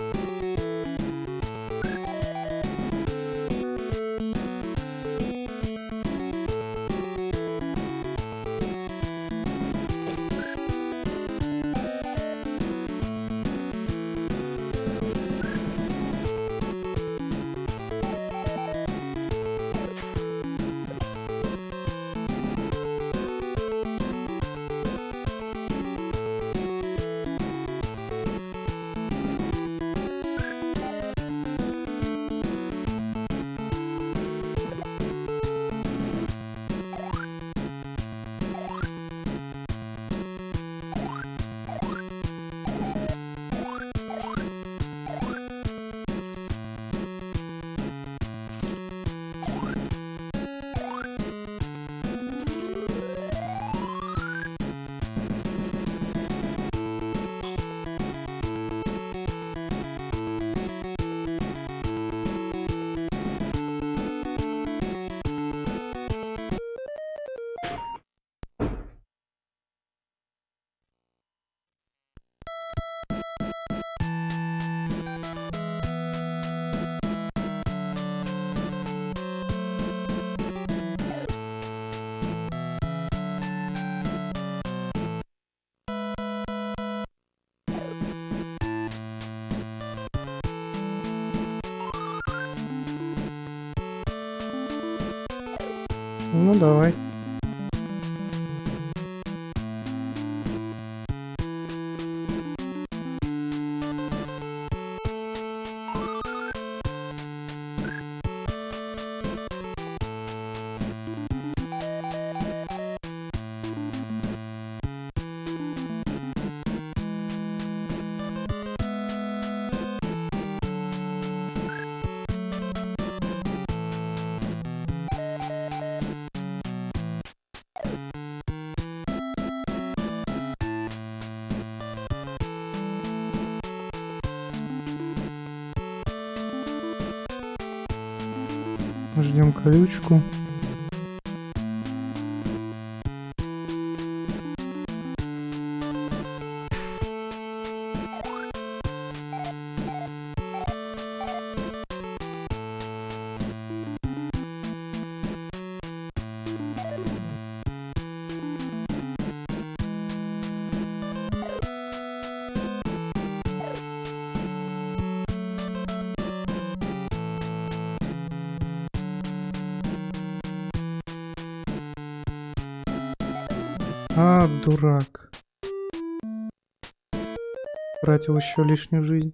Ну давай. Ждем колючку. А, дурак. Тратил еще лишнюю жизнь.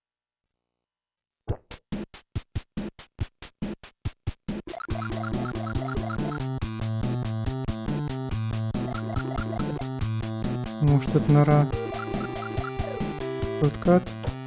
Может, это нора. Откат.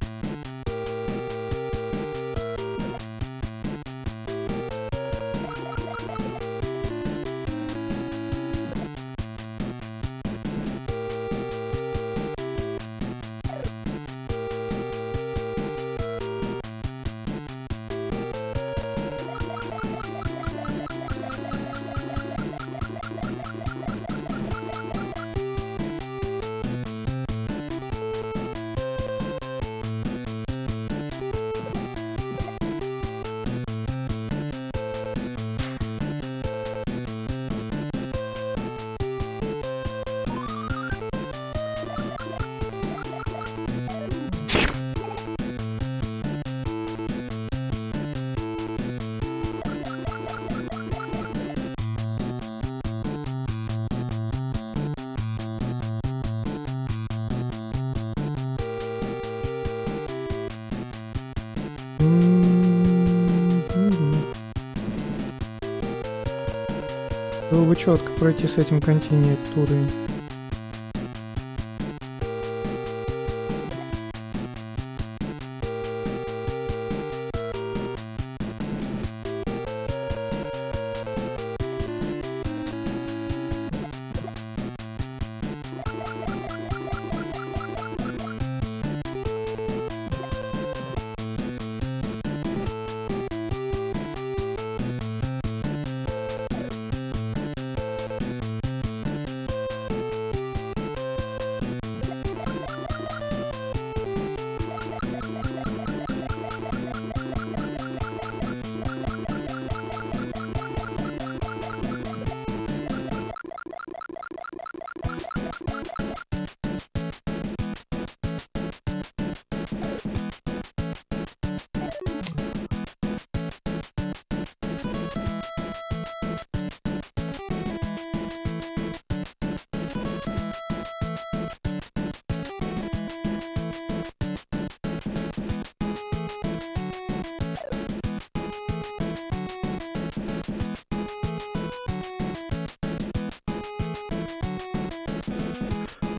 Было бы четко пройти с этим континент этот уровень.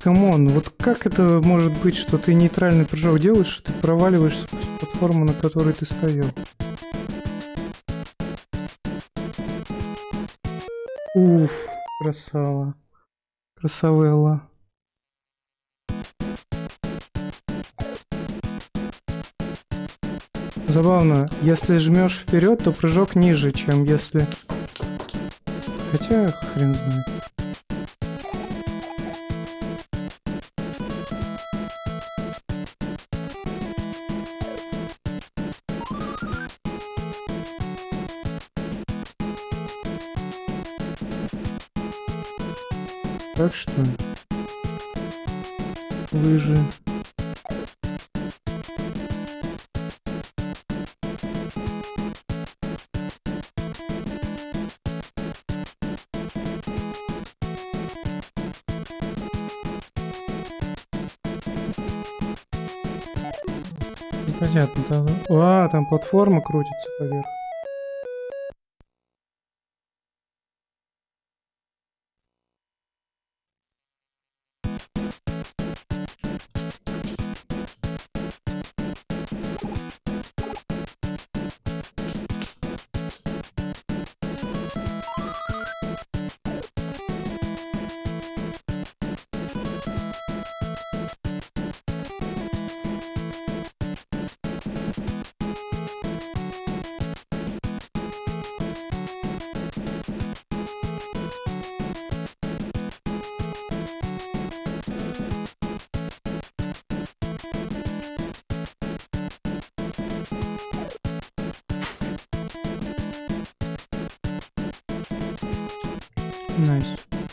камон, вот как это может быть, что ты нейтральный прыжок делаешь, и ты проваливаешься сквозь платформу, на которой ты стоял? Уф, красава. Красавелла. Забавно, если жмешь вперед, то прыжок ниже, чем если... Хотя, хрен знает. Так что... Лыжи... Понятно, там... А, там платформа крутится поверх. Найс.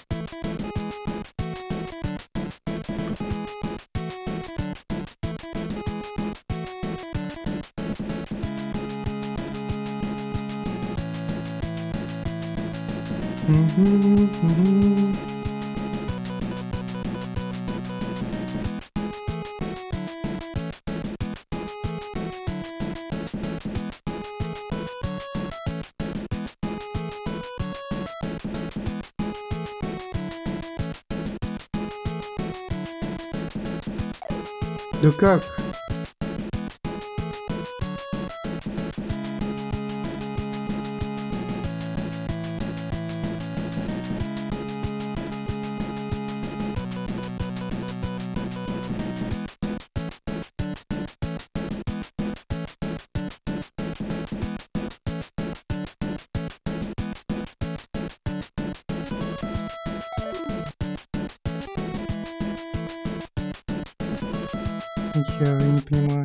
Да как? Я не понимаю.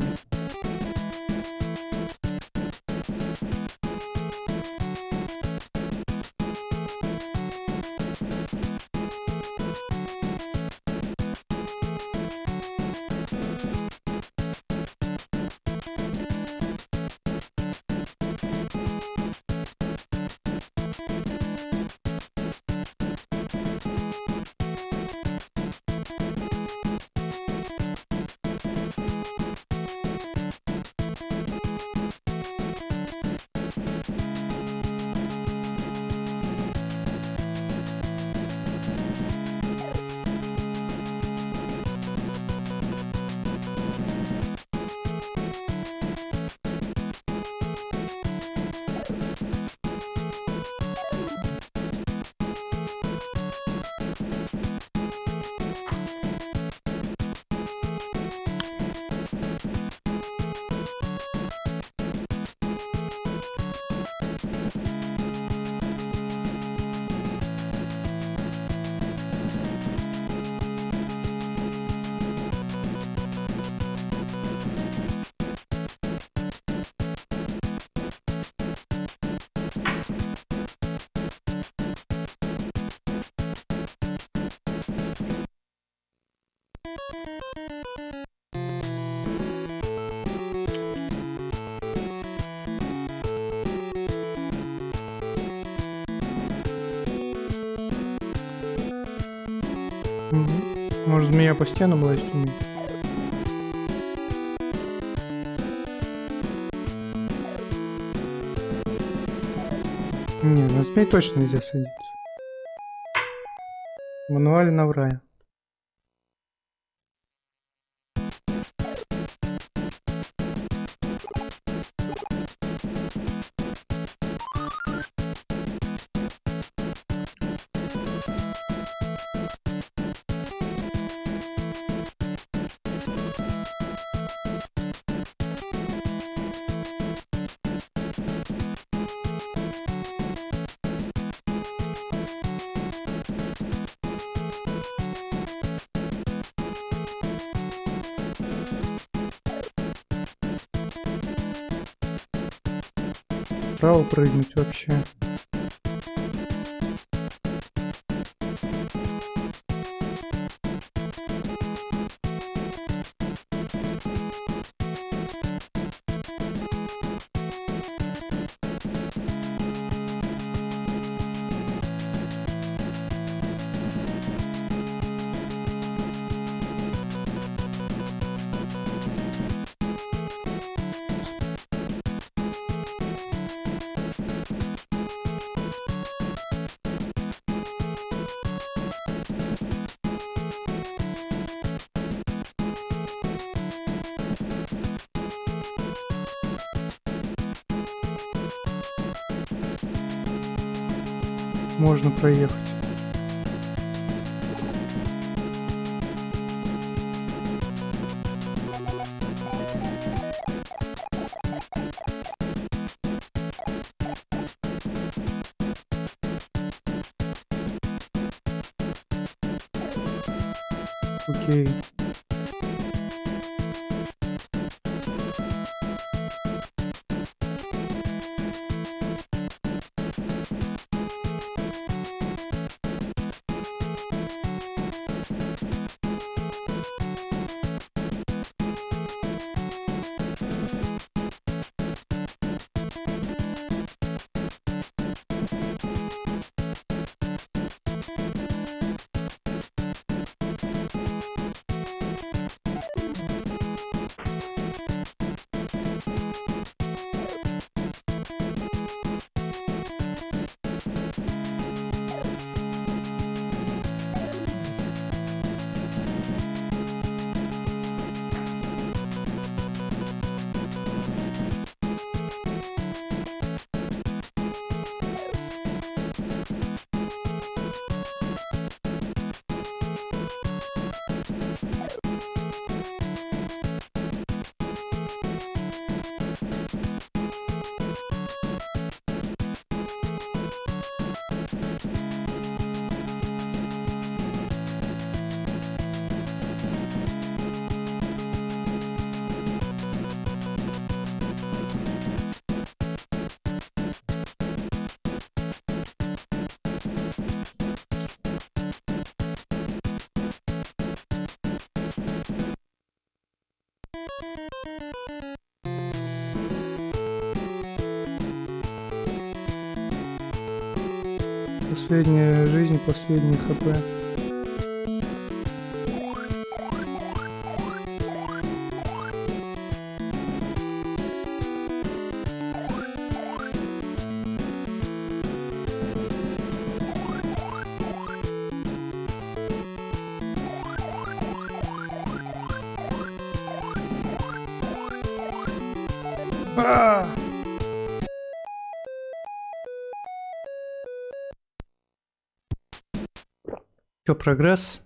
Может, змея по стенам лазить умеет? Не, на змей точно нельзя садиться. В мануале наврая. вправо прыгнуть вообще. Можно проехать. Окей. Последняя жизнь, последний хп. Чё, прогресс?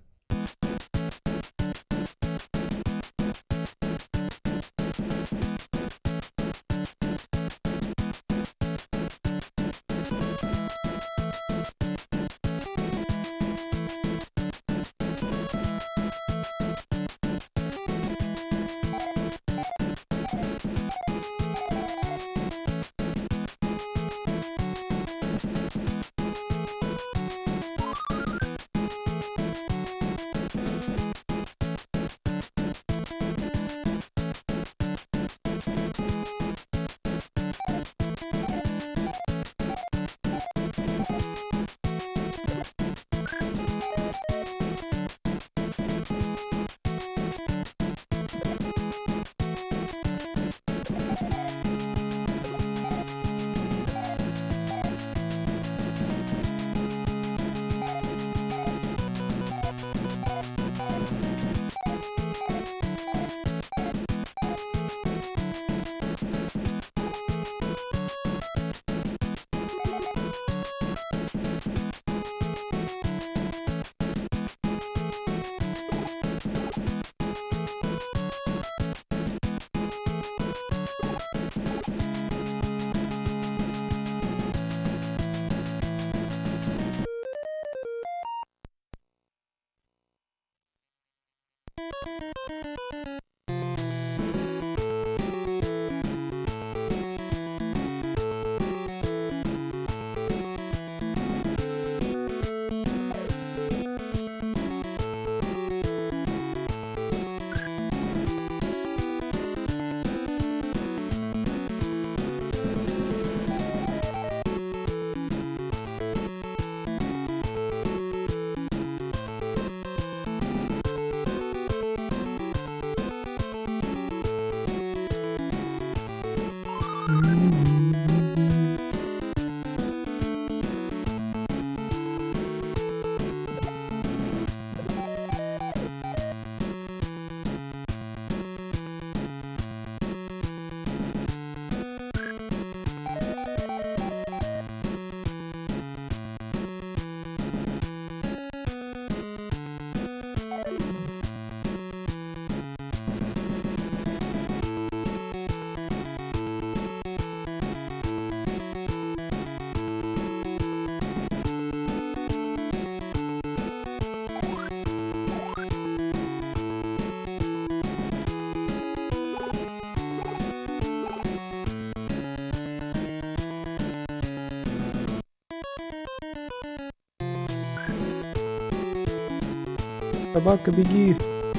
Собака, беги!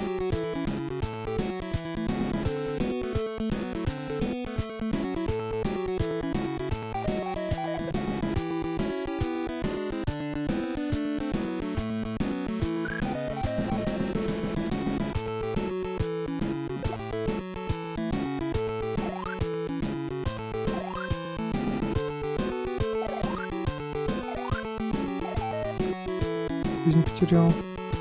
Жизнь потерял.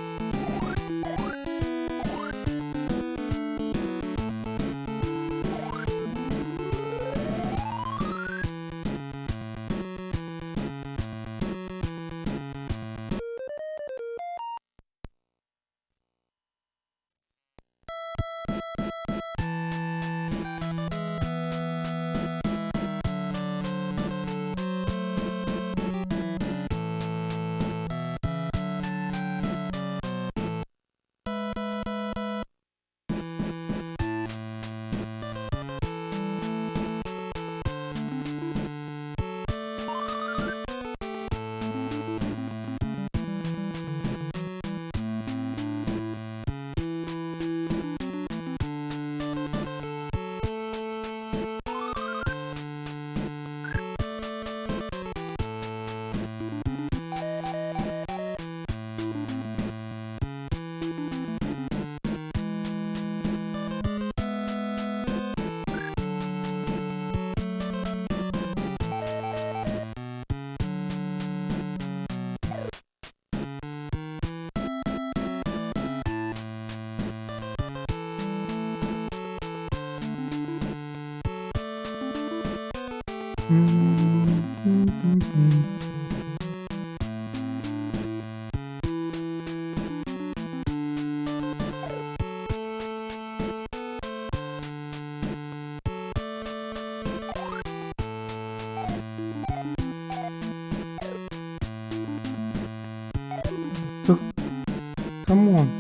Камон.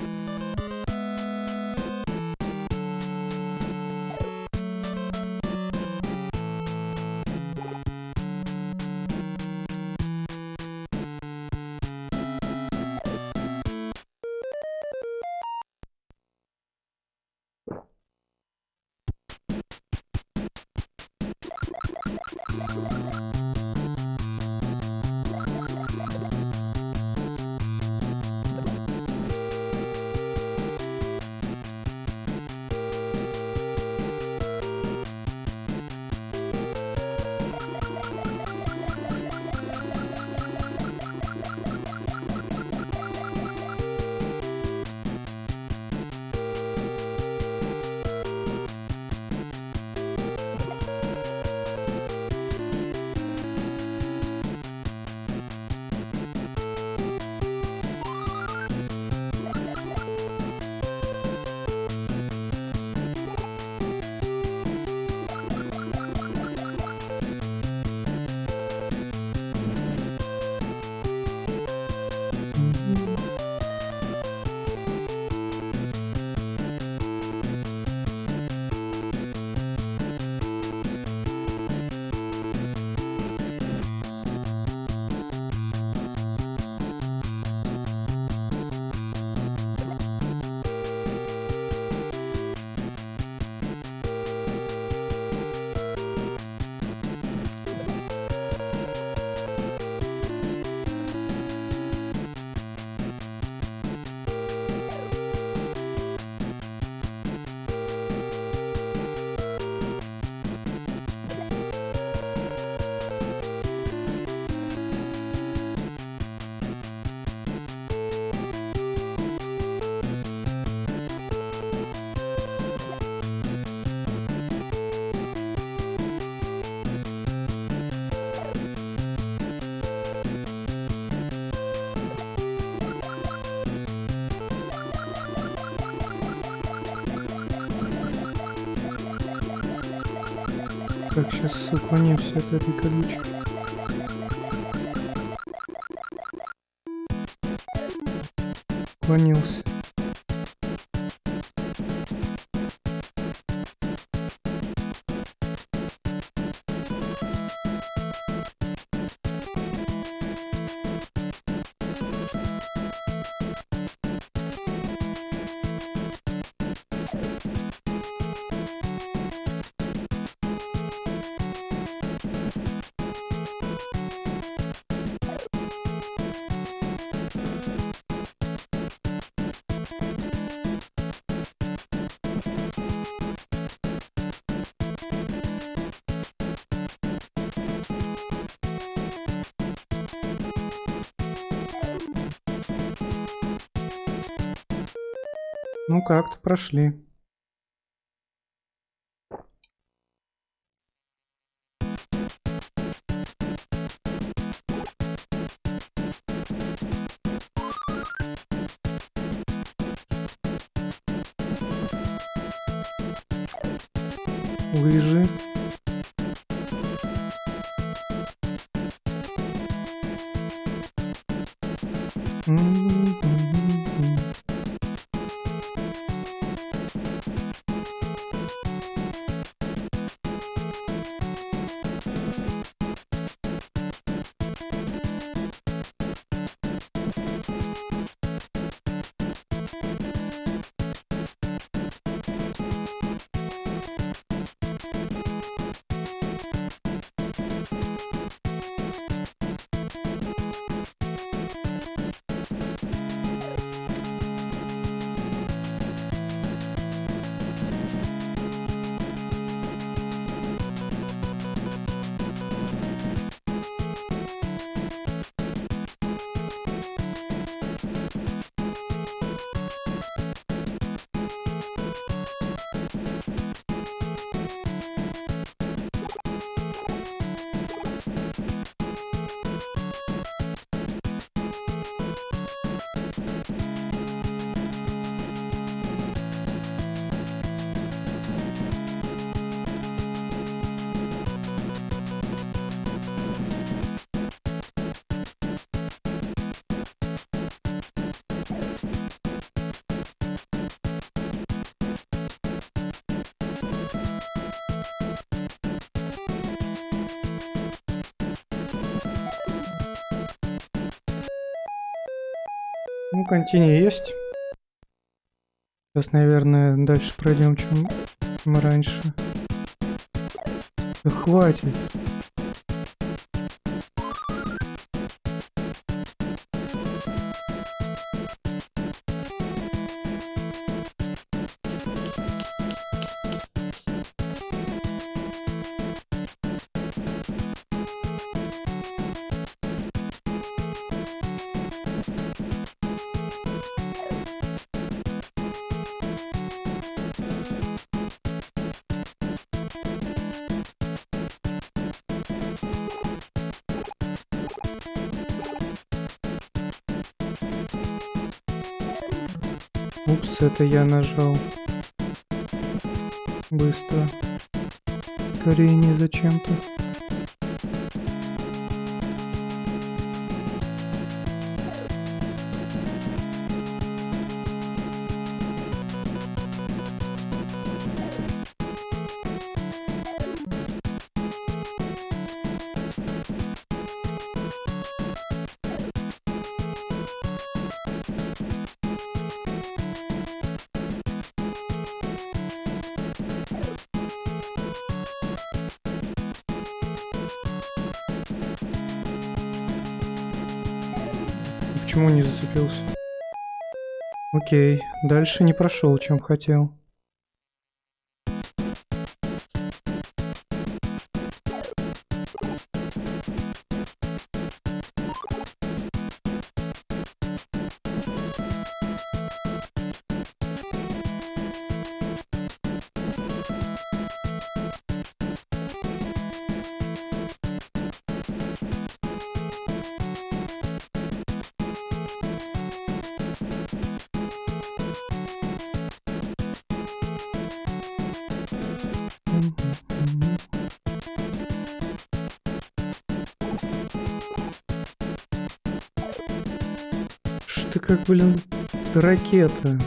Так, сейчас уклонимся от этой колючки. Уклонился. Ну как-то прошли. Лыжи. Ну, континью есть. Сейчас, наверное, дальше пройдем, чем мы раньше. Да хватит. Упс, это я нажал. Быстро. Скорее не зачем-то. Почему не зацепился? Окей, дальше не прошел, чем хотел. Что как, блин, ракета.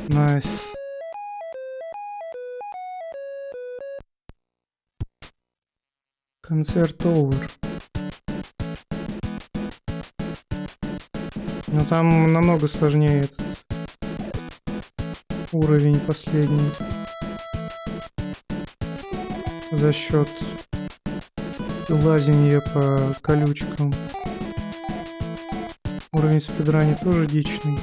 Найс. Концерт овер. Но там намного сложнее этот уровень последний. За счет лазения по колючкам. Уровень спидрани тоже дичный.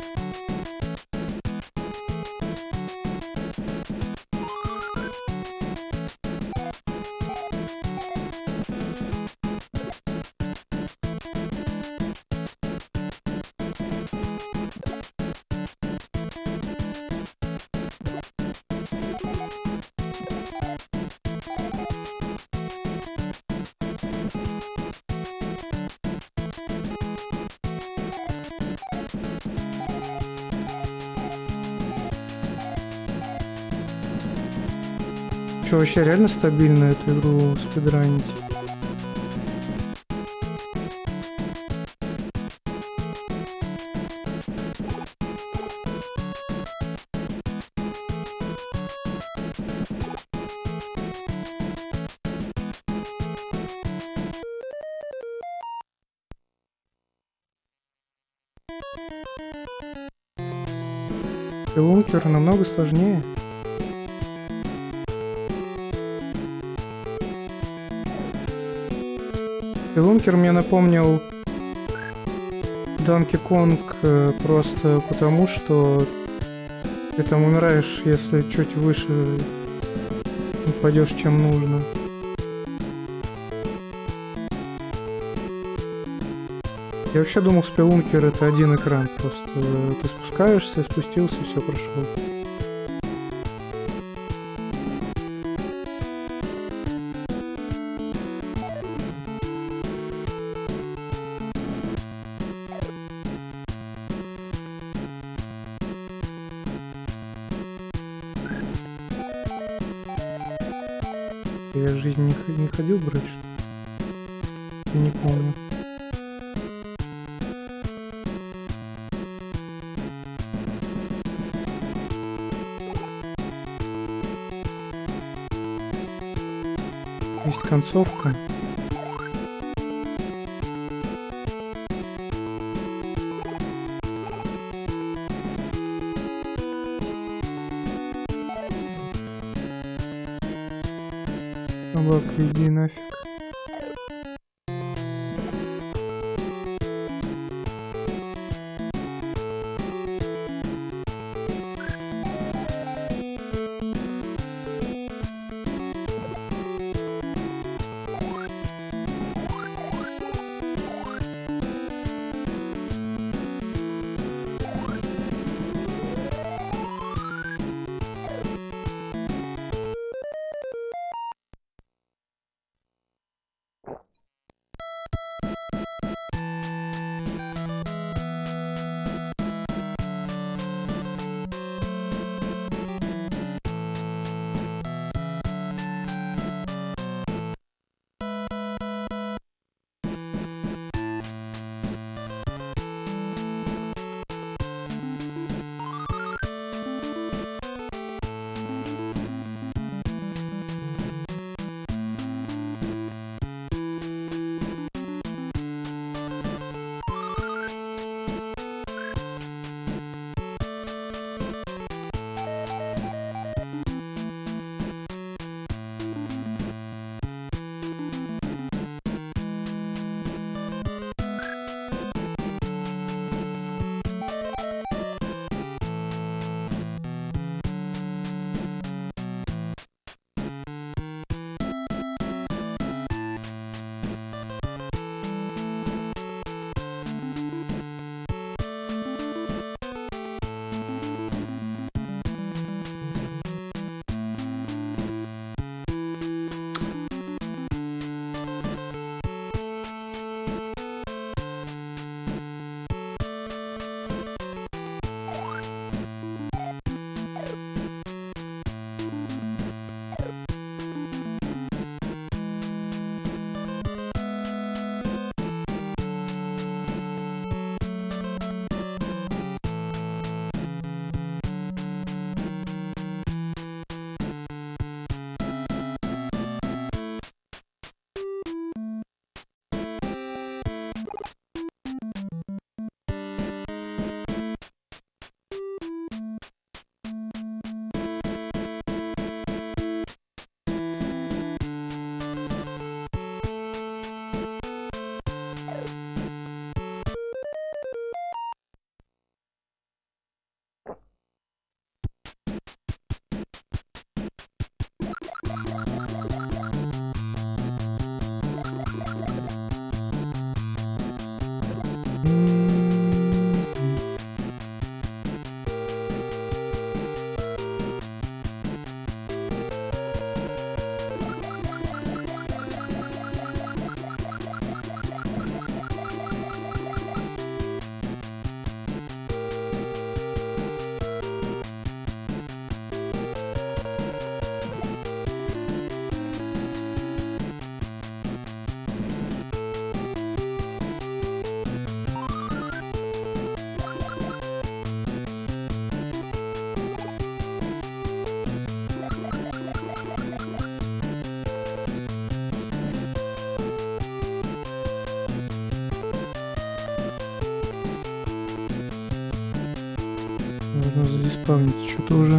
Что, вообще реально стабильно эту игру спидранить? Спелункер намного сложнее. Спелункер мне напомнил Donkey Kong просто потому, что ты там умираешь, если чуть выше упадешь, чем нужно. Я вообще думал, спелункер это один экран, просто ты спускаешься, спустился, все прошел. Я в жизни не ходил брать, что? Я не помню. Есть концовка. Собака, иди нафиг. Нужно задиспавниться что-то уже.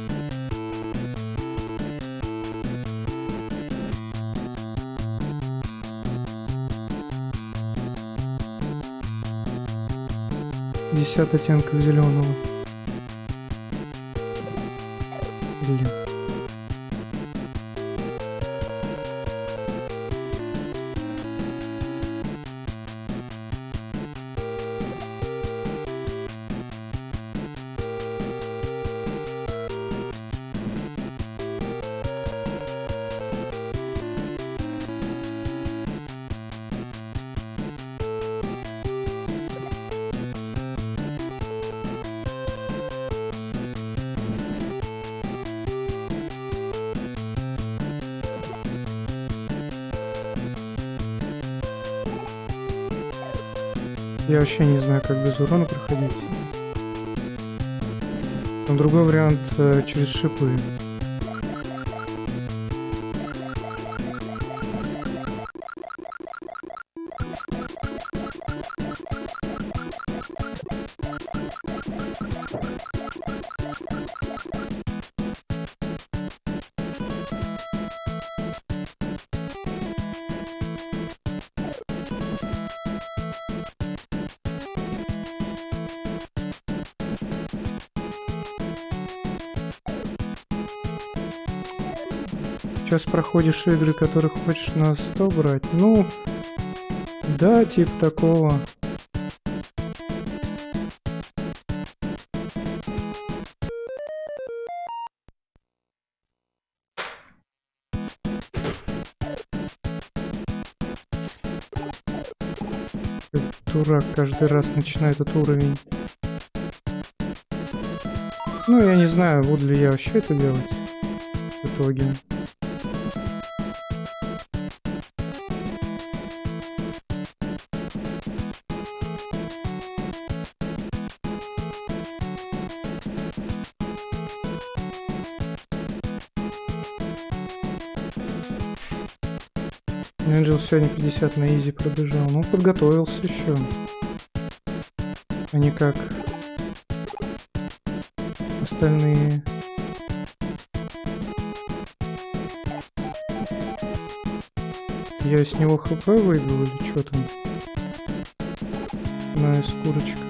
Десять оттенков зеленого. Блин. Я вообще не знаю, как без урона проходить. Но другой вариант через шипы. Сейчас проходишь игры, которых хочешь на 100 брать. Ну, да, типа такого. Дурак каждый раз начинает этот уровень. Ну, я не знаю, буду ли я вообще это делать в итоге. Энджел сегодня 50 на изи пробежал. Ну, подготовился еще. А не как остальные. Я с него хп выйду или что там? Найс, курочка.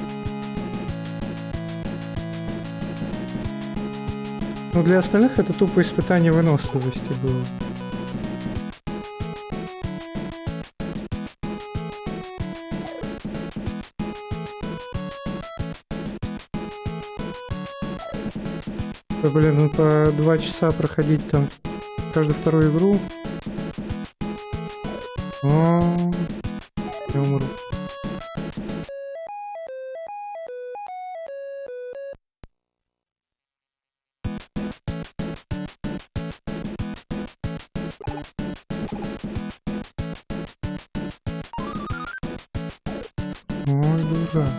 Ну, для остальных это тупо испытание выносливости было. Блин, ну по 2 часа проходить там каждую вторую игру. О, я умру. Ой, дурак.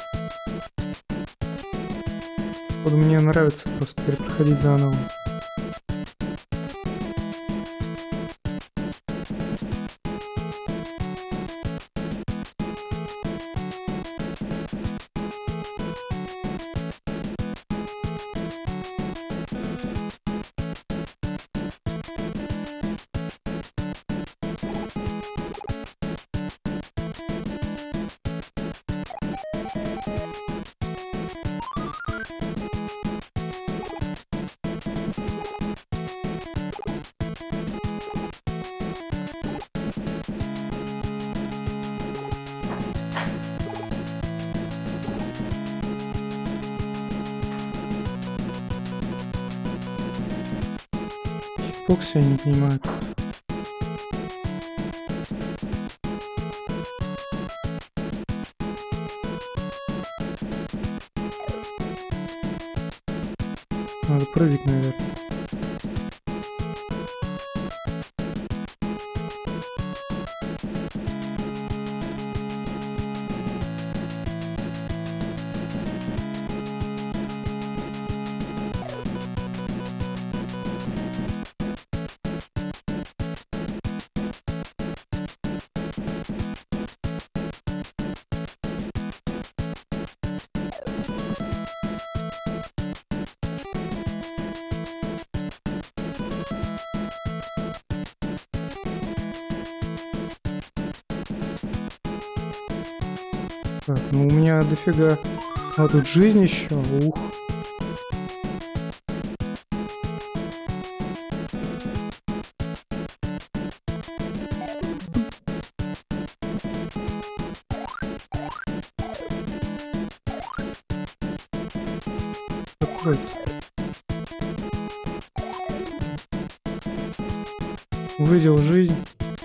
Вот мне нравится просто перепроходить заново. Фокс я не понимаю. Надо прыгать, наверное. Так, ну у меня дофига. А тут жизнь еще. Ух. Какой-то. Увидел жизнь.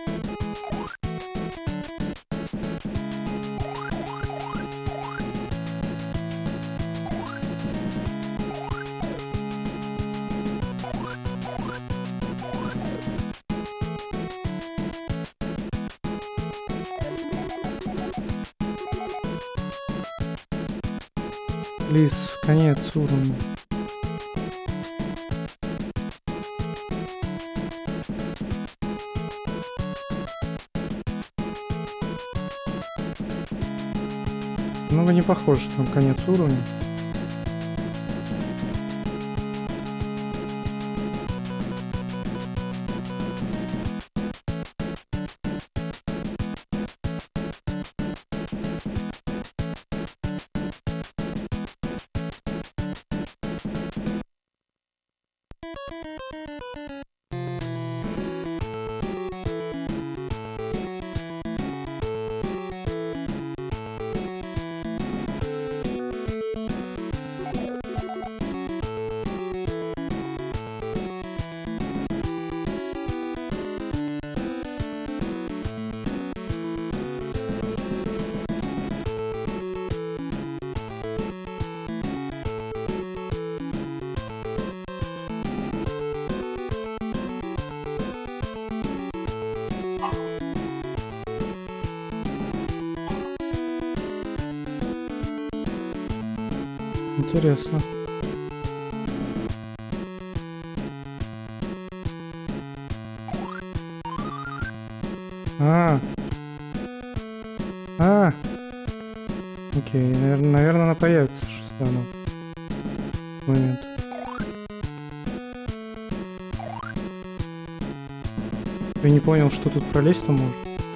Лис, конец уровня. Ну, не похоже, что там конец уровня. Интересно. Окей, наверное, она появится, что она в момент. Я не понял, что тут пролезть-то можно.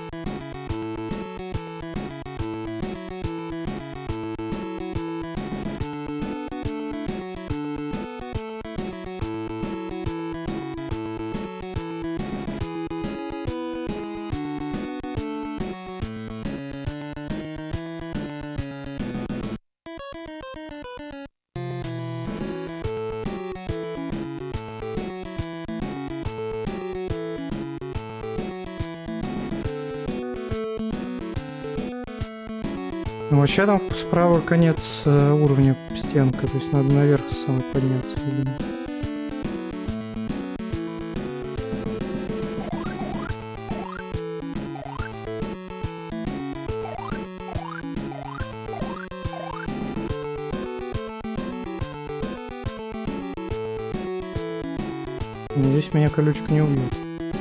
Ну, вообще там справа конец уровня стенка, то есть надо наверх самой подняться, видимо. Здесь меня колючка не убьет.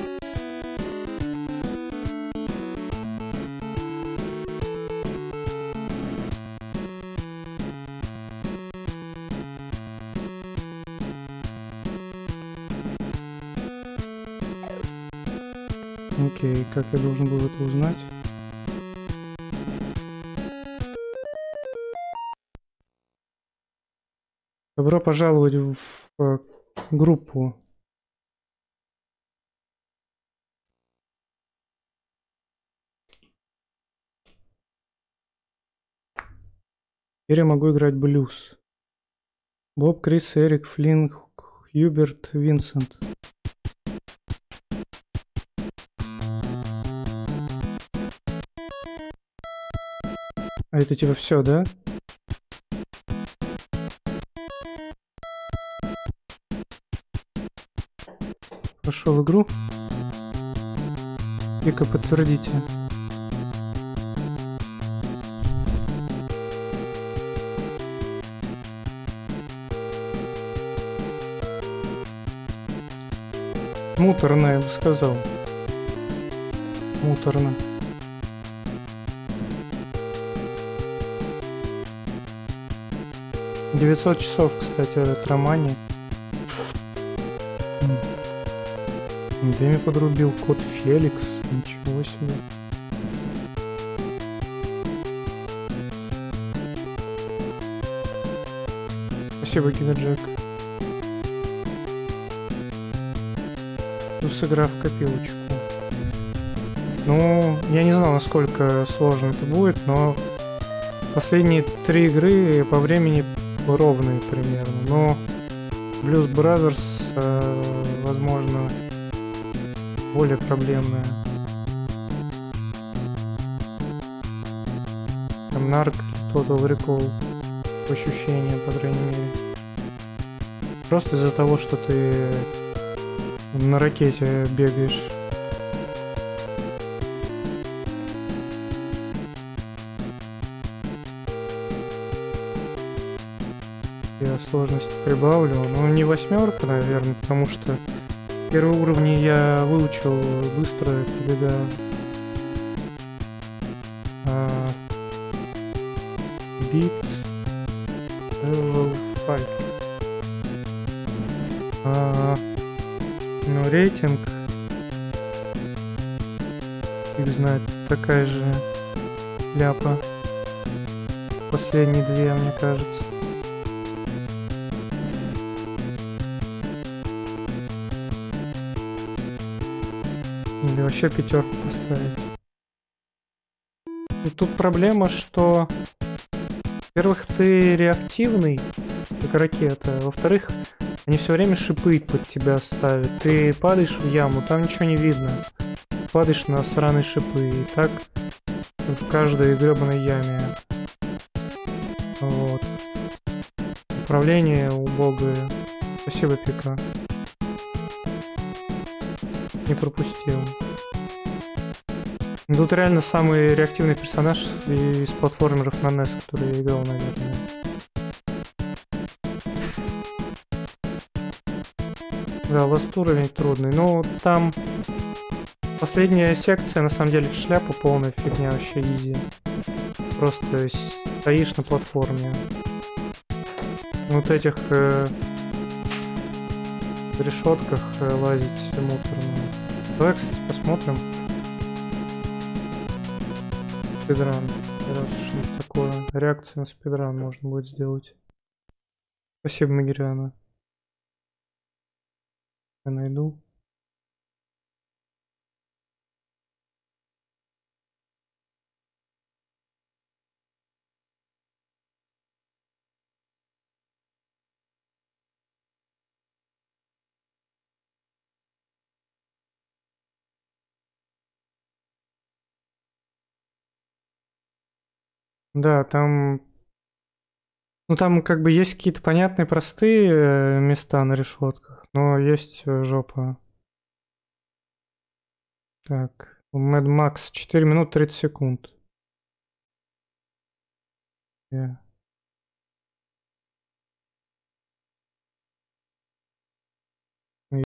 Окей, как я должен был это узнать? Добро пожаловать в группу. Теперь я могу играть блюз. Боб, Крис, Эрик, Флинн, Хьюберт, Винсент. А это типа все, да? Пошел в игру. И-ка подтвердите. Муторно, я бы сказал. Муторно. «900 часов», кстати, ретромания. Дэми подрубил кот Феликс. Ничего себе. Спасибо, Гигаджек. Плюс игра в копилочку. Ну, я не знал, насколько сложно это будет, но последние 3 игры по времени ровные примерно. Но Blues Brothers, возможно, более проблемная. Там Narc, Total Recall, ощущение, по крайней мере. Просто из-за того, что ты на ракете бегаешь. Я сложность прибавлю, но не 8, наверное, потому что первые уровни я выучил быстро, это беда. Beat Level 5. Ну, рейтинг, фиг знает, такая же ляпа. Последние 2, мне кажется. Или вообще 5 поставить. И тут проблема, что, во-первых, ты реактивный, как ракета, во-вторых, они все время шипы под тебя ставят. Ты падаешь в яму, там ничего не видно. Падаешь на сраные шипы, и так в каждой гребаной яме. Вот. Управление убогое. Спасибо, Пика. Не пропустил. Тут реально самый реактивный персонаж из платформеров на NES, который я играл, наверное. Да, ласт уровень трудный. Но там последняя секция, на самом деле, в шляпу полная фигня, вообще изи. Просто стоишь на платформе. Вот этих решетках лазить муторно. Давай, кстати, посмотрим. Спидран. Что-то такое. Реакция на спидран можно будет сделать. Спасибо, Магириана. Я найду. Да, там... Ну, там как бы есть какие-то понятные, простые места на решетках, но есть жопа. Так, Mad Max 4 минуты 30 секунд. Yeah.